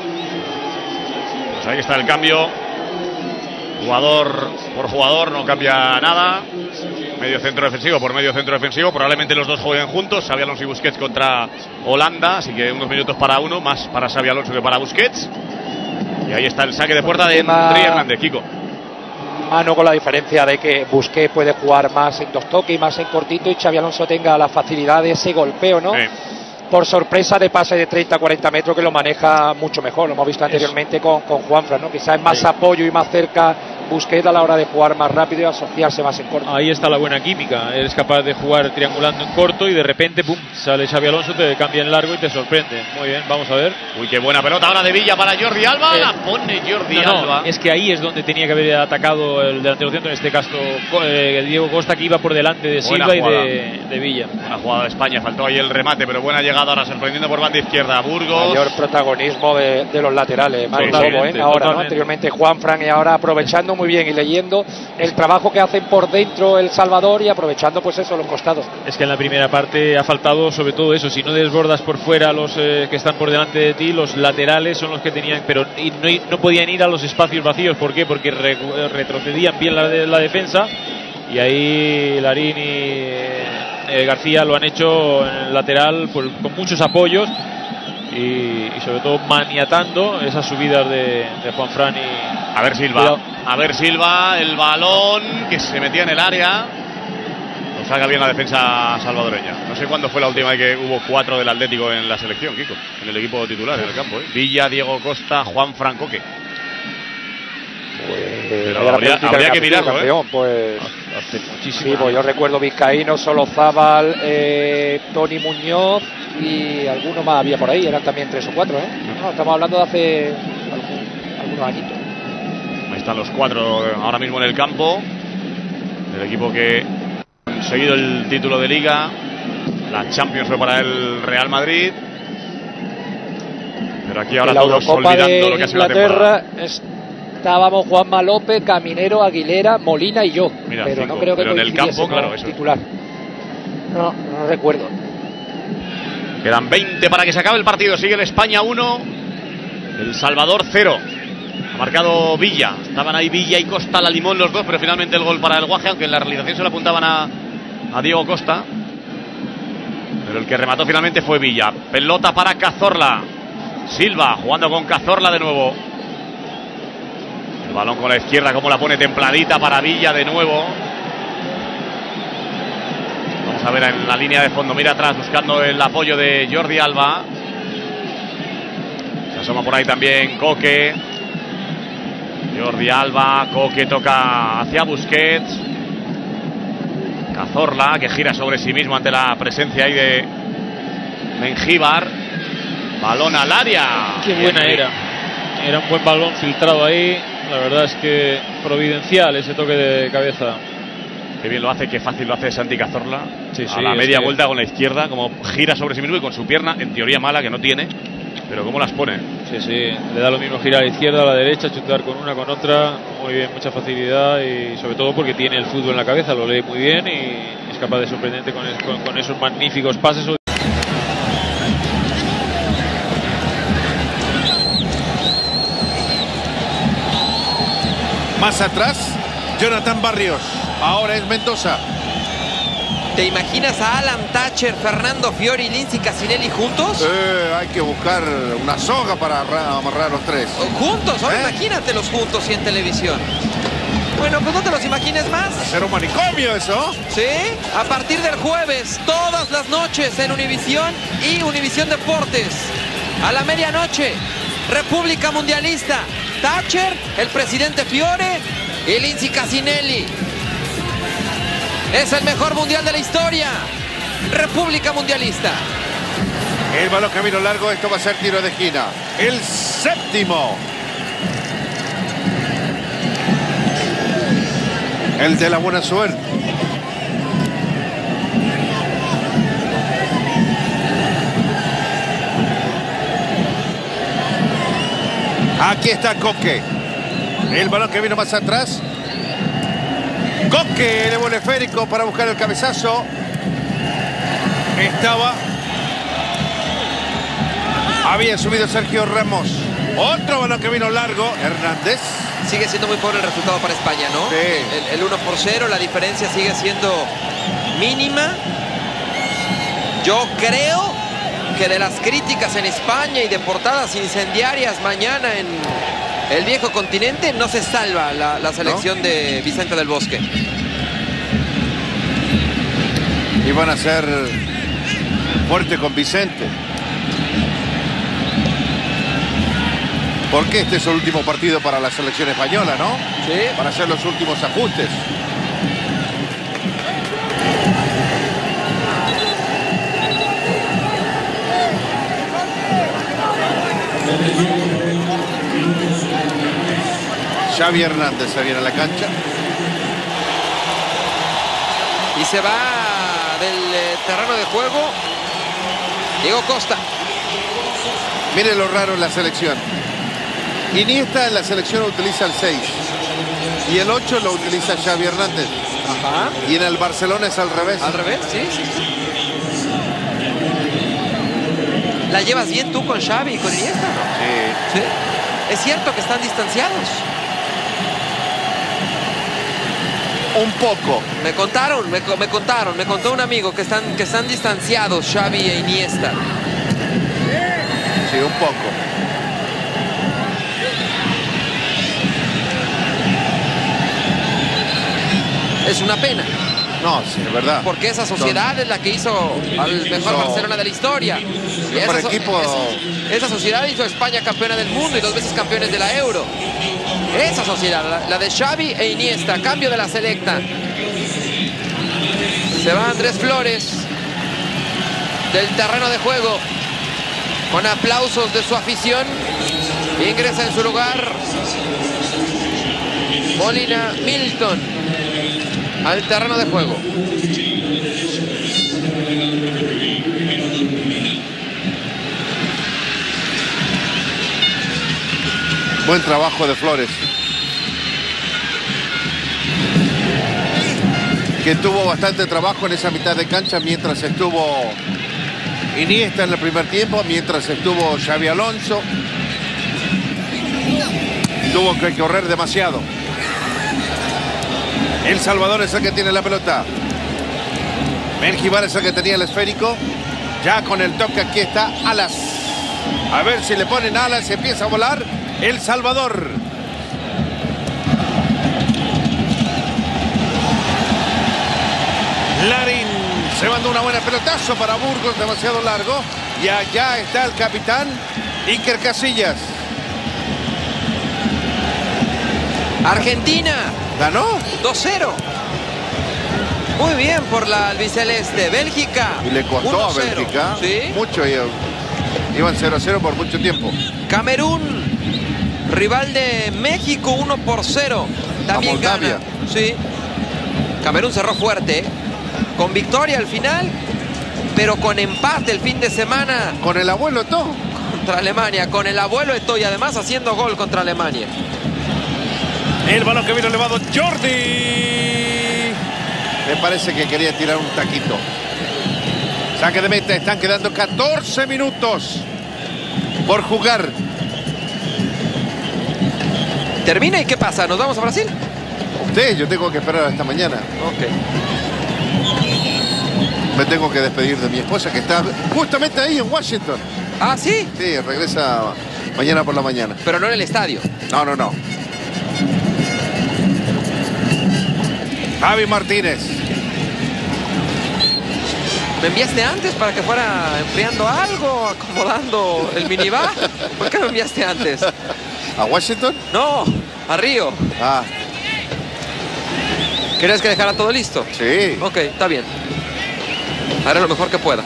Speaker 5: Pues ahí está el cambio. Jugador por jugador, no cambia nada. Medio centro defensivo por medio centro defensivo. Probablemente los dos jueguen juntos, Xabi Alonso y Busquets contra Holanda. Así que unos minutos para uno, más para Xabi Alonso que para Busquets. Y ahí está el saque de puerta de Henry Hernández, Kiko.
Speaker 7: Mano, con la diferencia de que Busquets puede jugar más en dos toques y más en cortito, y Xabi Alonso tenga la facilidad de ese golpeo, ¿no? Por sorpresa de pase de 30-40 metros, que lo maneja mucho mejor. Lo hemos visto anteriormente con Juanfran, ¿no? Quizás es más apoyo y más cerca Busquets a la hora de jugar más rápido y asociarse más en corto.
Speaker 6: Ahí está la buena química. Eres capaz de jugar triangulando en corto y de repente, pum, sale Xabi Alonso, te cambia en largo y te sorprende. Muy bien, vamos a ver.
Speaker 5: Uy, qué buena pelota ahora de Villa para Jordi Alba. La pone Jordi Alba.
Speaker 6: Es que ahí es donde tenía que haber atacado el delantero centro, en este caso Diego Costa, que iba por delante de Silva y de Villa.
Speaker 5: Una jugada de España, faltó ahí el remate, pero buena llegada ahora, sorprendiendo por banda izquierda. Burgos.
Speaker 7: Mayor protagonismo de los laterales, ahora, ¿no? Anteriormente Juanfran, y ahora aprovechando muy bien y leyendo el trabajo que hacen por dentro El Salvador y aprovechando pues eso, los costados.
Speaker 6: Es que en la primera parte ha faltado sobre todo eso. Si no desbordas por fuera los que están por delante de ti, los laterales son los que tenían, pero no podían ir a los espacios vacíos. ¿Por qué? Porque retrocedían bien la defensa, y ahí Larín y García lo han hecho en el lateral con muchos apoyos y sobre todo maniatando esas subidas de Juanfran. Y
Speaker 5: a ver Silva, el balón que se metía en el área, lo saca bien la defensa salvadoreña. No sé cuándo fue la última vez que hubo 4 del Atlético en la selección, Kiko, en el equipo titular, en el campo, Villa, Diego Costa, Juanfran, Coque. Pero habría que mirarlo,
Speaker 7: campeón, pues hace muchísimo. Sí, pues yo recuerdo Vizcaíno, Solozábal, Tony Muñoz y alguno más había por ahí, eran también 3 o 4, ¿eh? No, estamos hablando de hace unos añitos.
Speaker 5: Ahí están los 4 ahora mismo en el campo. El equipo que ha conseguido el título de Liga. La Champions fue para el Real Madrid. Pero aquí ahora todos olvidando lo que ha sido la temporada.
Speaker 7: Estábamos Juanma López, Caminero, Aguilera, Molina y yo.
Speaker 5: Mira,
Speaker 7: pero
Speaker 5: 5,
Speaker 7: no creo que
Speaker 5: pero en el campo, claro, eso.
Speaker 7: Titular. No recuerdo.
Speaker 5: Quedan 20 para que se acabe el partido. Sigue el España 1, El Salvador 0. Ha marcado Villa. Estaban ahí Villa y Costa, la limón los dos, pero finalmente el gol para el Guaje, aunque en la realización se lo apuntaban a Diego Costa. Pero el que remató finalmente fue Villa. Pelota para Cazorla. Silva jugando con Cazorla de nuevo. El balón con la izquierda, como la pone templadita para Villa de nuevo. Vamos a ver en la línea de fondo. Mira atrás buscando el apoyo de Jordi Alba. Se asoma por ahí también Coque. Jordi Alba. Coque toca hacia Busquets. Cazorla, que gira sobre sí mismo ante la presencia ahí de Mengíbar. Balón al área.
Speaker 6: Qué buena era. Era un buen balón filtrado ahí. La verdad es que providencial ese toque de cabeza.
Speaker 5: Qué bien lo hace, qué fácil lo hace Santi Cazorla.
Speaker 6: Sí,
Speaker 5: a la media vuelta con la izquierda, como gira sobre sí mismo y con su pierna, en teoría mala, que no tiene. Pero cómo las pone.
Speaker 6: Sí, le da lo mismo girar a la izquierda, a la derecha, chutar con una, con otra. Muy bien, mucha facilidad y sobre todo porque tiene el fútbol en la cabeza, lo lee muy bien y es capaz de sorprenderte con esos magníficos pases.
Speaker 2: Más atrás, Jonathan Barrios. Ahora es Mendoza.
Speaker 3: ¿Te imaginas a Alan Thatcher, Fernando Fiori y Lindsay Casinelli juntos?
Speaker 2: Hay que buscar una soga para amarrar a los tres.
Speaker 3: ¿Juntos? Ahora imagínatelos juntos y en televisión. Bueno, pues no te los imagines más.
Speaker 2: ¿Hacer un manicomio eso?
Speaker 3: Sí, a partir del jueves, todas las noches en Univisión y Univisión Deportes. A la medianoche, República Mundialista. Thatcher, el presidente Fiore y Lindsay Casinelli. Es el mejor mundial de la historia. República Mundialista.
Speaker 2: El balón camino largo, esto va a ser tiro de esquina. El séptimo. El de la buena suerte. Aquí está Coque. El balón que vino más atrás. Coque, el vuelo esférico para buscar el cabezazo. Había subido Sergio Ramos. Otro balón que vino largo. Hernández.
Speaker 3: Sigue siendo muy pobre el resultado para España, ¿no?
Speaker 2: Sí.
Speaker 3: El 1-0, la diferencia sigue siendo mínima. Yo creo que de las críticas en España y de portadas incendiarias mañana en el viejo continente, no se salva la selección de Vicente del Bosque.
Speaker 2: Y van a ser fuerte con Vicente. Porque este es el último partido para la selección española, ¿no?
Speaker 3: Sí.
Speaker 2: Para hacer los últimos ajustes. Xavi Hernández se viene a la cancha.
Speaker 3: Y se va del terreno de juego Diego Costa.
Speaker 2: Mire lo raro en la selección. Iniesta en la selección utiliza el 6. Y el 8 lo utiliza Xavi Hernández.
Speaker 3: Ajá.
Speaker 2: Y en el Barcelona es al revés.
Speaker 3: Al revés, sí. ¿La llevas bien tú con Xavi y con Iniesta?
Speaker 2: Sí.
Speaker 3: Sí. Es cierto que están distanciados.
Speaker 2: Un poco.
Speaker 3: Me contó un amigo que están distanciados Xavi e Iniesta.
Speaker 2: Sí, un poco.
Speaker 3: Es una pena.
Speaker 2: No, sí, es verdad.
Speaker 3: Porque esa sociedad es la que hizo al mejor Barcelona de la historia. Y esa sociedad hizo a España campeona del mundo y 2 veces campeones de la Euro. Esa sociedad, la de Xavi e Iniesta, cambio de la selecta. Se va Andrés Flores del terreno de juego con aplausos de su afición. Ingresa en su lugar Molina Milton al terreno de juego.
Speaker 2: Buen trabajo de Flores, que tuvo bastante trabajo en esa mitad de cancha mientras estuvo Iniesta en el primer tiempo, mientras estuvo Xabi Alonso. Tuvo que correr demasiado. El Salvador es el que tiene la pelota. Mengíbar es el que tenía el esférico. Ya con el toque aquí está Alas. A ver si le ponen alas, empieza a volar El Salvador. Larín se mandó una buena pelotazo para Burgos, demasiado largo. Y allá está el capitán Iker Casillas.
Speaker 3: Argentina
Speaker 2: ¿Ganó?
Speaker 3: 2-0. Muy bien por la albiceleste. Bélgica.
Speaker 2: Y le costó a Bélgica.
Speaker 3: ¿Sí?
Speaker 2: Mucho. Iban 0-0 por mucho tiempo.
Speaker 3: Camerún, rival de México, 1-0. También gana. Sí. Camerún cerró fuerte, con victoria al final, pero con empate el fin de semana.
Speaker 2: Con el abuelo Eto'o.
Speaker 3: Contra Alemania, con el abuelo Eto'o y además haciendo gol contra Alemania.
Speaker 2: El balón que vino elevado, Jordi. Me parece que quería tirar un taquito. Saque de meta, están quedando 14 minutos por jugar.
Speaker 3: Termina y ¿qué pasa? ¿Nos vamos a Brasil?
Speaker 2: Sí, yo tengo que esperar hasta mañana.
Speaker 3: Ok.
Speaker 2: Me tengo que despedir de mi esposa que está justamente ahí en Washington.
Speaker 3: ¿Ah, sí?
Speaker 2: Sí, regresa mañana por la mañana.
Speaker 3: Pero no en el estadio.
Speaker 2: No. Javi Martínez.
Speaker 3: ¿Me enviaste antes para que fuera enfriando algo, acomodando el minibar? ¿Por qué me enviaste antes?
Speaker 2: ¿A Washington?
Speaker 3: No, a Río.
Speaker 2: Ah.
Speaker 3: ¿Querías que dejara todo listo?
Speaker 2: Sí.
Speaker 3: Ok, está bien. Haré lo mejor que pueda.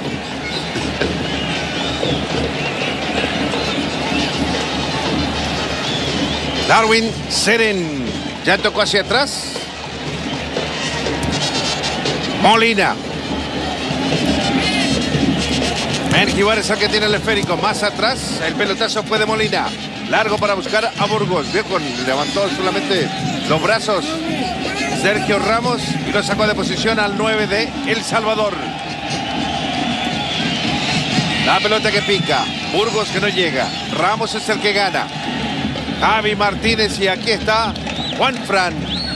Speaker 2: Darwin Seren. Ya tocó hacia atrás. Molina. Mengíbar es el que tiene el esférico. Más atrás, el pelotazo fue de Molina. Largo para buscar a Burgos. Vio con levantó solamente los brazos Sergio Ramos y lo sacó de posición al 9 de El Salvador. La pelota que pica. Burgos que no llega. Ramos es el que gana. Javi Martínez y aquí está Juanfran.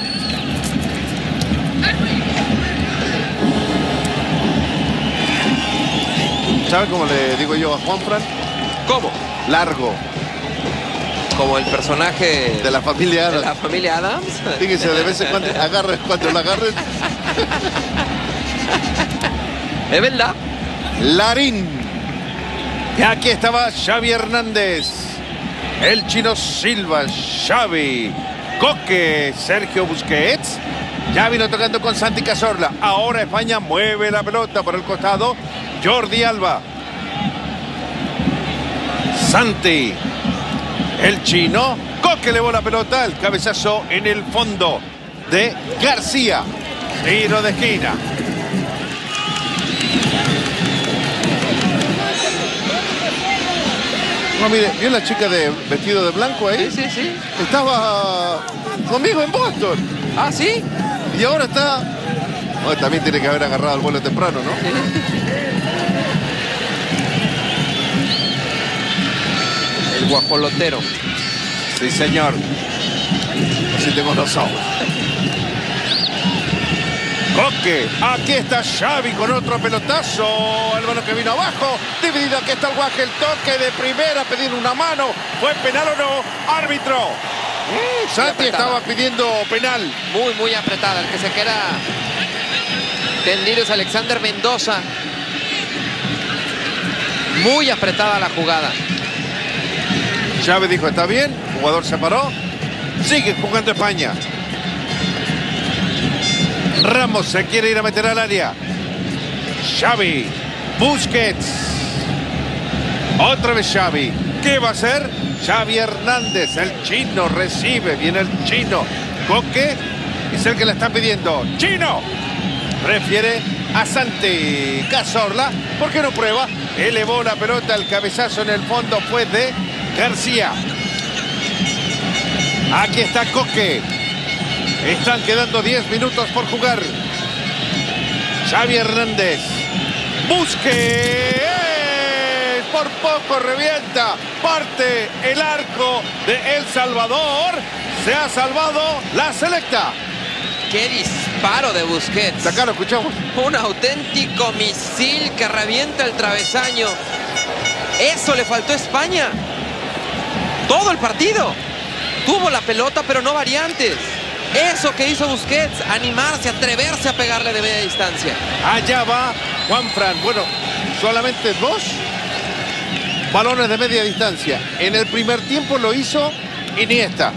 Speaker 2: ¿Sabe cómo le digo yo a Juanfran?
Speaker 3: ¿Cómo?
Speaker 2: Largo.
Speaker 3: Como el personaje
Speaker 2: de la familia Adams.
Speaker 3: ¿De la familia Adams?
Speaker 2: Fíjese, de vez en cuando agarren, cuando la agarren.
Speaker 3: Es verdad.
Speaker 2: Larín. Y aquí estaba Xavi Hernández. El Chino Silva, Xavi. Coque, Sergio Busquets. Ya vino tocando con Santi Cazorla. Ahora España mueve la pelota por el costado. Jordi Alba. Santi. El Chino. Coque elevó la pelota. El cabezazo en el fondo de García. Tiro de esquina. No, mire, ¿vio la chica de vestido de blanco ahí?
Speaker 3: Sí.
Speaker 2: Estaba conmigo en Boston.
Speaker 3: ¿Ah, sí?
Speaker 2: Y ahora está... Oh, también tiene que haber agarrado el vuelo temprano, ¿no?
Speaker 3: El guajolotero.
Speaker 2: Sí, señor. Así tengo los ojos. Coque. Aquí está Xavi con otro pelotazo. El balón que vino abajo. Dividido. Aquí está el Guaje. El toque de primera. Pedir una mano. ¿Fue penal o no? Árbitro. Santi estaba pidiendo penal.
Speaker 3: Muy apretada. El que se queda tendido es Alexander Mendoza. Muy apretada la jugada.
Speaker 2: Xavi dijo, está bien. El jugador se paró. Sigue jugando España. Ramos se quiere ir a meter al área. Xavi. Busquets. Otra vez Xavi. ¿Qué va a hacer? Xavi Hernández, el chino recibe, viene el chino. Coque es el que le está pidiendo. ¡Chino! Prefiere a Santi Cazorla. ¿Por qué no prueba? Elevó la pelota, el cabezazo en el fondo fue de García. Aquí está Coque. Están quedando 10 minutos por jugar. Xavi Hernández. Busque. Por poco revienta. Parte el arco de El Salvador. Se ha salvado la selecta.
Speaker 3: ¡Qué disparo de Busquets!
Speaker 2: Acá lo escuchamos.
Speaker 3: Un auténtico misil que revienta el travesaño. Eso le faltó a España. Todo el partido. Tuvo la pelota, pero no variantes. Eso que hizo Busquets, animarse, atreverse a pegarle de media distancia.
Speaker 2: Allá va Juanfran. Bueno, solamente 2 balones de media distancia. En el primer tiempo lo hizo Iniesta.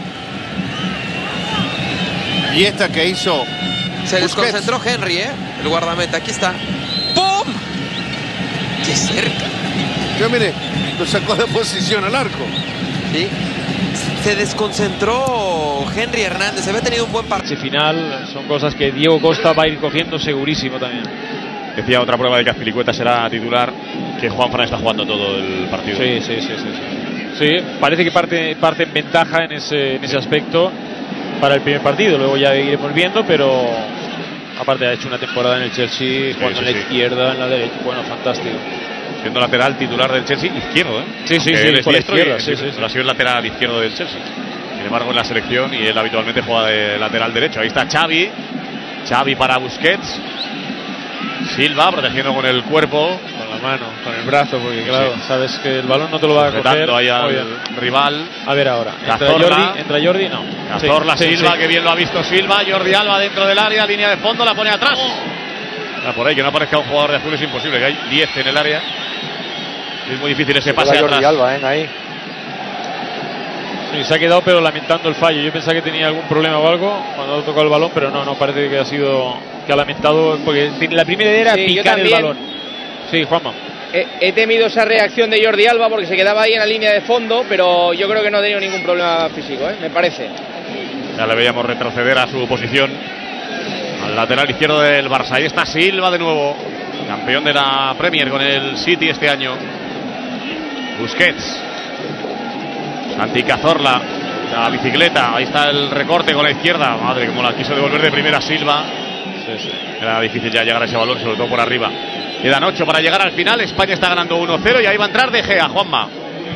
Speaker 2: Y esta que hizo
Speaker 3: Se desconcentró Henry, el guardameta. Aquí está. ¡Pum! ¡Qué cerca!
Speaker 2: Yo mire, lo sacó de posición al arco.
Speaker 3: Sí. Se desconcentró Henry Hernández. Se había tenido un buen partido.
Speaker 6: Final son cosas que Diego Costa va a ir cogiendo segurísimo también.
Speaker 5: Decía otra prueba de que Azpilicueta será titular, que Juanfran está jugando todo el partido.
Speaker 6: Sí, parece que parte en ventaja en ese aspecto para el primer partido. Luego ya iremos viendo, pero aparte ha hecho una temporada en el Chelsea, jugando en la izquierda, en la derecha. Bueno, fantástico.
Speaker 5: Siendo lateral titular del Chelsea, izquierdo, ¿eh?
Speaker 6: Sí,
Speaker 5: él es
Speaker 6: por la
Speaker 5: diestro
Speaker 6: izquierda,
Speaker 5: y ha sido el lateral izquierdo del Chelsea. Sin embargo, en la selección, y él habitualmente juega de lateral derecho. Ahí está Xavi. Xavi para Busquets. Silva protegiendo con el cuerpo.
Speaker 6: Con la mano, con el brazo, porque claro, sabes que el balón no te lo va a coger.
Speaker 5: Ahí al rival.
Speaker 6: A ver ahora. Entra Jordi, no.
Speaker 5: Cazorla, Silva, que bien lo ha visto Silva. Jordi Alba dentro del área, línea de fondo, la pone atrás. Por ahí, que no aparezca un jugador de azul es imposible, que hay 10 en el área. Es muy difícil ese pase atrás.
Speaker 7: Jordi Alba, ahí.
Speaker 6: Sí, se ha quedado pero lamentando el fallo. Yo pensaba que tenía algún problema o algo cuando ha tocado el balón, pero no parece que ha lamentado, porque la primera idea era picar el balón. Sí, Juanma.
Speaker 1: He temido esa reacción de Jordi Alba porque se quedaba ahí en la línea de fondo, pero yo creo que no ha tenido ningún problema físico, me parece.
Speaker 5: Ya le veíamos retroceder a su posición, al lateral izquierdo del Barça. Ahí está Silva de nuevo, campeón de la Premier con el City este año. Busquets. Santi Cazorla, la bicicleta, ahí está el recorte con la izquierda. Madre, como la quiso devolver de primera Silva. Sí. Era difícil ya llegar a ese balón, sobre todo por arriba. Quedan 8 para llegar al final. España está ganando 1-0 y ahí va a entrar De Gea, Juanma.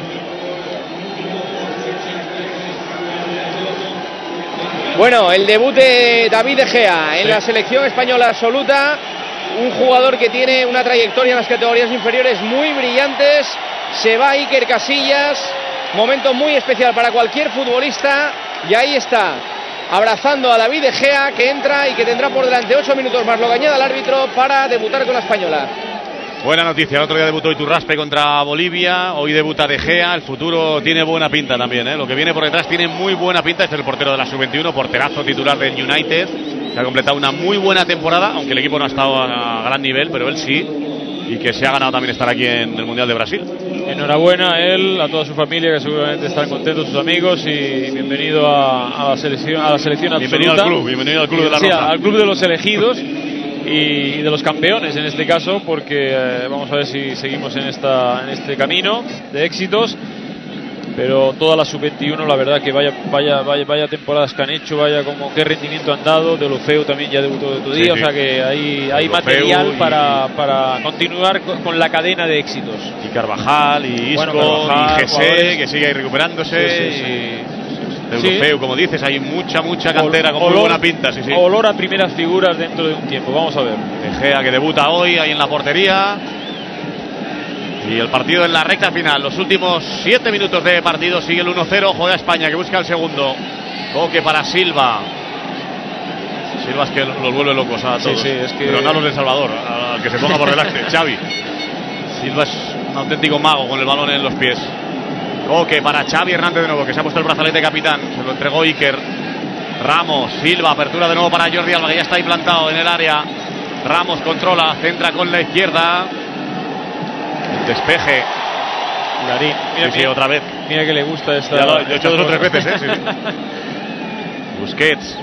Speaker 1: Bueno, el debut de David De Gea en la selección española absoluta. Un jugador que tiene una trayectoria en las categorías inferiores muy brillantes. Se va Iker Casillas. Momento muy especial para cualquier futbolista. Y ahí está, abrazando a David De Gea, que entra y que tendrá por delante 8 minutos más lo que añada el árbitro para debutar con la española.
Speaker 5: Buena noticia, el otro día debutó Iturraspe contra Bolivia, hoy debuta De Gea, el futuro tiene buena pinta también, lo que viene por detrás tiene muy buena pinta. Este es el portero de la Sub-21, porterazo titular del United, que ha completado una muy buena temporada, aunque el equipo no ha estado a gran nivel, pero él sí, y que se ha ganado también estar aquí en el Mundial de Brasil.
Speaker 6: Enhorabuena a él, a toda su familia, que seguramente están contentos, sus amigos, y bienvenido a la selección absoluta.
Speaker 5: Bienvenido al club de la Roja.
Speaker 6: Al club de los elegidos y de los campeones en este caso, porque vamos a ver si seguimos en este camino de éxitos. Pero toda la Sub-21, la verdad que vaya temporadas que han hecho, vaya como qué rendimiento han dado. De Deulofeu también ya debutó de otro día, o sea que hay material para continuar con la cadena de éxitos.
Speaker 5: Y Carvajal, y Isco, y Jesse, que sigue ahí recuperándose. Deulofeu, como dices, hay mucha cantera con muy buena pinta.
Speaker 6: Olor a primeras figuras dentro de un tiempo, vamos a ver.
Speaker 5: De Gea, que debuta hoy ahí en la portería. Y el partido en la recta final, los últimos 7 minutos de partido, sigue el 1-0, juega España, que busca el segundo. Toque para Silva. Silva es que los vuelve locos a todos. Pero no a los de Salvador, al que se ponga por delante, Xavi. Silva es un auténtico mago con el balón en los pies. Toque para Xavi Hernández de nuevo, que se ha puesto el brazalete de capitán. Se lo entregó Iker. Ramos, Silva, apertura de nuevo para Jordi Alba, que ya está implantado en el área. Ramos controla, centra con la izquierda. El despeje
Speaker 6: Larín.
Speaker 5: Mira, sí, otra vez.
Speaker 6: Mira que le gusta esta.
Speaker 5: Ya lo he hecho 2 o 3 veces, ¿eh? Sí. Busquets.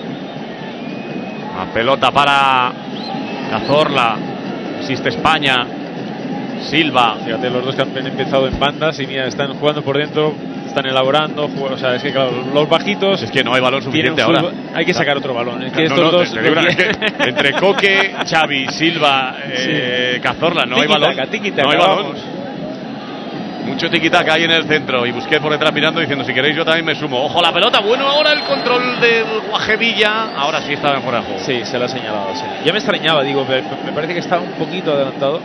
Speaker 5: La pelota para Cazorla. Existe España. Silva.
Speaker 6: Fíjate, los dos que han empezado en bandas y mira, están jugando por dentro, están elaborando. O sea, es que claro, los bajitos.
Speaker 5: Es que no hay balón suficiente ahora.
Speaker 6: Hay que sacar otro balón. Es que
Speaker 5: no,
Speaker 6: estos dos.
Speaker 5: Es que entre Coque, Xavi, Silva, Cazorla, no hay balón. No hay balón. Mucho tiquitaca ahí en el centro y Busquets por detrás mirando diciendo si queréis yo también me sumo. Ojo la pelota, bueno ahora el control del Guajevilla. Ahora sí estaba en fuera de juego.
Speaker 6: Sí, se lo ha señalado. Sí. Ya me extrañaba, digo, me parece que estaba un poquito adelantado.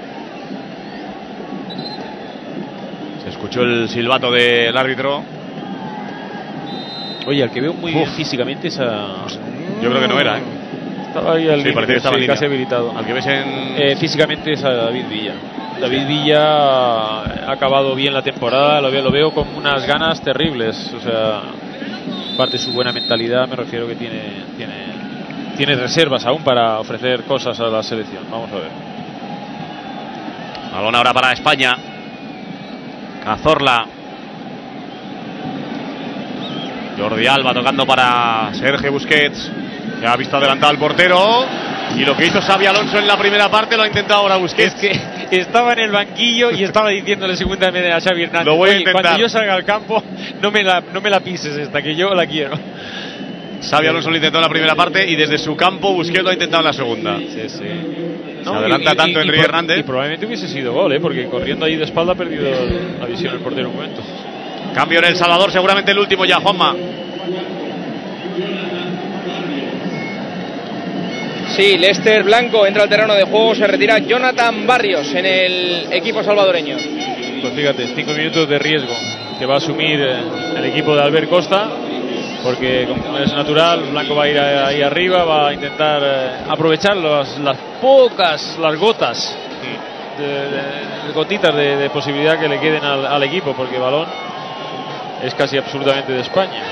Speaker 5: Se escuchó el silbato del árbitro.
Speaker 6: Oye, al que veo muy bien físicamente esa.
Speaker 5: Yo creo que no era, ¿eh?
Speaker 6: Estaba ahí al
Speaker 5: parecía que estaba
Speaker 6: casi habilitado.
Speaker 5: Al que ves en.
Speaker 6: Físicamente es a David Villa. David Villa ha acabado bien la temporada, lo veo con unas ganas terribles. O sea, aparte de su buena mentalidad, me refiero que tiene reservas aún para ofrecer cosas a la selección. Vamos a ver.
Speaker 5: Balón ahora para España. Cazorla. Jordi Alba tocando para Sergio Busquets, que ha visto adelantado al portero. Y lo que hizo Xabi Alonso en la primera parte lo ha intentado ahora Busquets.
Speaker 6: Es que estaba en el banquillo y estaba diciéndole segunda media a Xavi Hernández:
Speaker 5: lo voy a intentar.
Speaker 6: Cuando yo salga al campo, no me la pises esta, que yo la quiero.
Speaker 5: Xabi Alonso lo intentó en la primera parte y desde su campo Busquets lo ha intentado en la segunda.
Speaker 6: Sí.
Speaker 5: Se adelanta tanto Enrique Hernández.
Speaker 6: Y probablemente hubiese sido gol, porque corriendo ahí de espalda ha perdido la visión el portero un momento.
Speaker 5: Cambio en El Salvador, seguramente el último ya, Juanma.
Speaker 1: Sí, Lester Blanco entra al terreno de juego, se retira Jonathan Barrios en el equipo salvadoreño.
Speaker 6: Pues fíjate, 5 minutos de riesgo que va a asumir el equipo de Albert Costa, porque como es natural, Blanco va a ir ahí arriba, va a intentar aprovechar las gotas, de gotitas de posibilidad que le queden al equipo, porque el balón es casi absolutamente de España.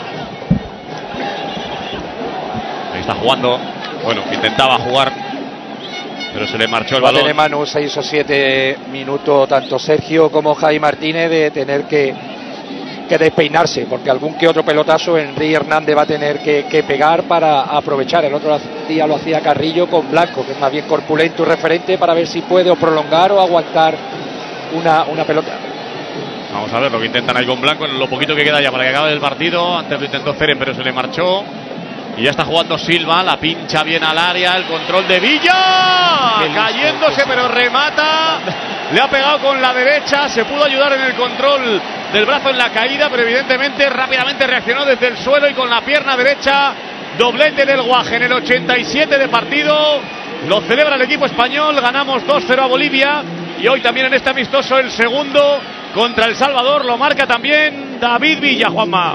Speaker 5: Ahí está jugando. Bueno, intentaba jugar, pero se le marchó el balón.
Speaker 7: Tiene Manu 6 o 7 minutos, tanto Sergio como Javi Martínez, de tener que despeinarse, porque algún que otro pelotazo Enrique Hernández va a tener que pegar para aprovechar. El otro día lo hacía Carrillo con Blanco, que es más bien corpulento y referente, para ver si puede o prolongar o aguantar una pelota.
Speaker 5: Vamos a ver lo que intentan ahí con Blanco, en lo poquito que queda ya para que acabe el partido. Antes lo intentó Ceren, pero se le marchó. Y ya está jugando Silva, la pincha bien al área, el control de Villa, cayéndose pero remata, le ha pegado con la derecha, se pudo ayudar en el control del brazo en la caída, pero evidentemente rápidamente reaccionó desde el suelo y con la pierna derecha, doblete del Guaje en el 87 de partido, lo celebra el equipo español, ganamos 2-0 a Bolivia y hoy también en este amistoso el segundo contra El Salvador, lo marca también David Villa, Juanma.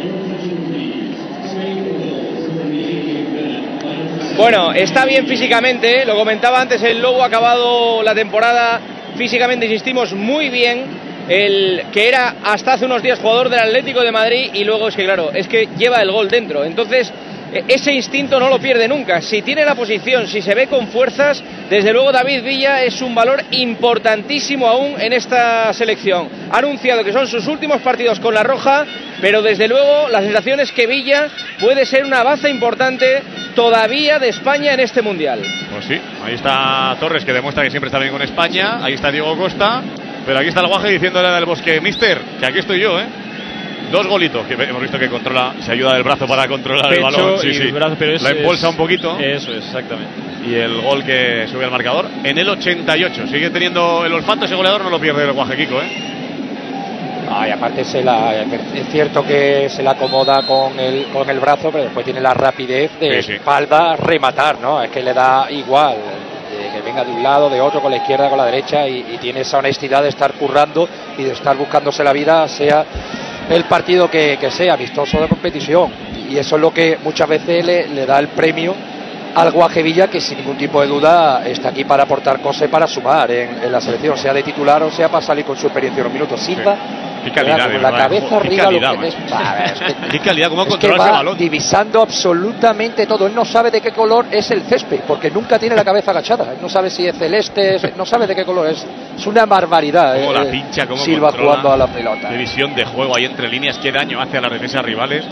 Speaker 1: Bueno, está bien físicamente, lo comentaba antes, el Lobo ha acabado la temporada físicamente, insistimos, muy bien. El que era hasta hace unos días jugador del Atlético de Madrid y luego es que claro, es que lleva el gol dentro, entonces ese instinto no lo pierde nunca. Si tiene la posición, si se ve con fuerzas, desde luego David Villa es un valor importantísimo aún en esta selección. Ha anunciado que son sus últimos partidos con la roja, pero desde luego la sensación es que Villa puede ser una baza importante todavía de España en este mundial.
Speaker 5: Pues sí, ahí está Torres, que demuestra que siempre está bien con España, ahí está Diego Costa, pero aquí está el Guaje diciéndole al Bosque: mister, que aquí estoy yo, 2 golitos, que hemos visto que controla, se ayuda del brazo para controlar
Speaker 6: pecho,
Speaker 5: el balón. Sí,
Speaker 6: brazo, pero
Speaker 5: la impulsa un poquito.
Speaker 6: Eso es, exactamente.
Speaker 5: Y el gol que sube al marcador en el 88. Sigue teniendo el olfato ese goleador, no lo pierde el Guaje, Kiko,
Speaker 7: Y aparte es cierto que se la acomoda con el brazo, pero después tiene la rapidez de espalda rematar, ¿no? Es que le da igual que venga de un lado, de otro, con la izquierda, con la derecha, y tiene esa honestidad de estar currando y de estar buscándose la vida, sea el partido que sea, amistoso de competición. Y eso es lo que muchas veces le da el premio al Guajevilla, que sin ningún tipo de duda está aquí para aportar cosas y para sumar en la selección, sea de titular o sea para salir con su experiencia en unos minutos. Silva
Speaker 5: Qué calidad,
Speaker 7: con la cabeza arriba,
Speaker 5: calidad,
Speaker 7: lo que es.
Speaker 5: Qué calidad, cómo
Speaker 7: es que
Speaker 5: controla ese
Speaker 7: va
Speaker 5: balón.
Speaker 7: divisando absolutamente todo. Él no sabe de qué color es el césped, porque nunca tiene la cabeza agachada. Él no sabe si es celeste, no sabe de qué color es. Es una barbaridad.
Speaker 5: Cómo la pincha, cómo
Speaker 7: Silva
Speaker 5: controla,
Speaker 7: jugando a la pelota.
Speaker 5: Qué visión de juego ahí entre líneas, qué daño hace a las defensas rivales.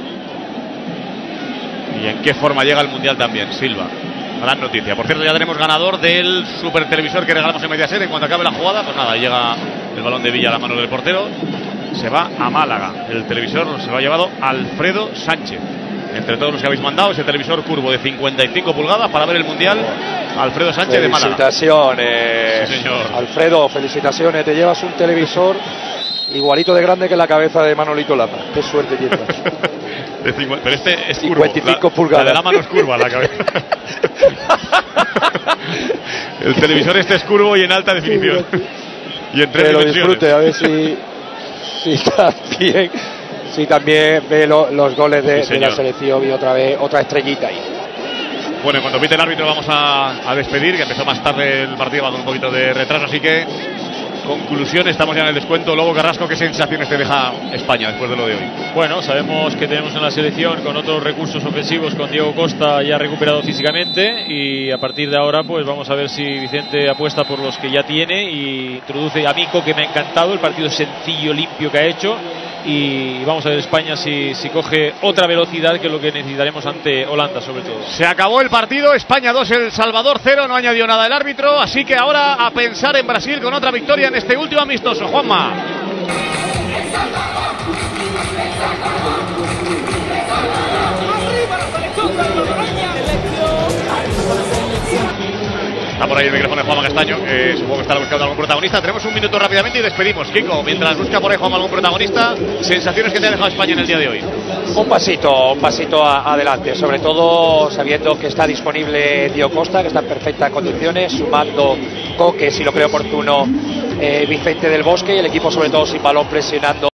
Speaker 5: Y en qué forma llega al Mundial también, Silva. Gran noticia. Por cierto, ya tenemos ganador del super televisor que regalamos en Mediaset. En cuanto acabe la jugada, pues nada, llega el balón de Villa a la mano del portero. Se va a Málaga. El televisor se lo ha llevado Alfredo Sánchez. Entre todos los que habéis mandado, ese televisor curvo de 55 pulgadas para ver el Mundial. Alfredo Sánchez de Málaga.
Speaker 7: Felicitaciones,
Speaker 5: sí, señor.
Speaker 7: Alfredo, felicitaciones. Te llevas un televisor igualito de grande que la cabeza de Manolito Lama. Qué suerte tienes.
Speaker 5: Pero este es curvo.
Speaker 7: 55 pulgadas.
Speaker 5: La de Lama no es curva, la cabeza. El televisor este es curvo y en alta definición. Y en 3
Speaker 7: que lo
Speaker 5: dimensiones.
Speaker 7: disfrute, a ver si también ve los goles de la selección y otra vez otra estrellita ahí.
Speaker 5: Bueno, cuando pite el árbitro vamos a despedir, que empezó más tarde el partido, va con un poquito de retraso, así que conclusión, estamos ya en el descuento. Lobo Carrasco, ¿qué sensaciones te deja España después de lo de hoy?
Speaker 6: Bueno, sabemos que tenemos en la selección con otros recursos ofensivos, con Diego Costa ya recuperado físicamente, y a partir de ahora pues vamos a ver si Vicente apuesta por los que ya tiene y introduce a Mico, que me ha encantado el partido sencillo, limpio que ha hecho, y vamos a ver España si coge otra velocidad, que es lo que necesitaremos ante Holanda sobre todo.
Speaker 5: Se acabó el partido, España 2, El Salvador 0, no añadió nada el árbitro, así que ahora a pensar en Brasil con otra victoria en este último amistoso. Juanma. Está por ahí el micrófono de Juanma Castaño, supongo que estará buscando algún protagonista. Tenemos un minuto rápidamente y despedimos. Kiko, mientras busca por ahí Juanma algún protagonista, sensaciones que te ha dejado España en el día de hoy.
Speaker 7: Un pasito adelante, sobre todo sabiendo que está disponible Diego Costa, que está en perfectas condiciones, sumando Coque, si lo creo oportuno, Vicente del Bosque, y el equipo sobre todo sin balón presionando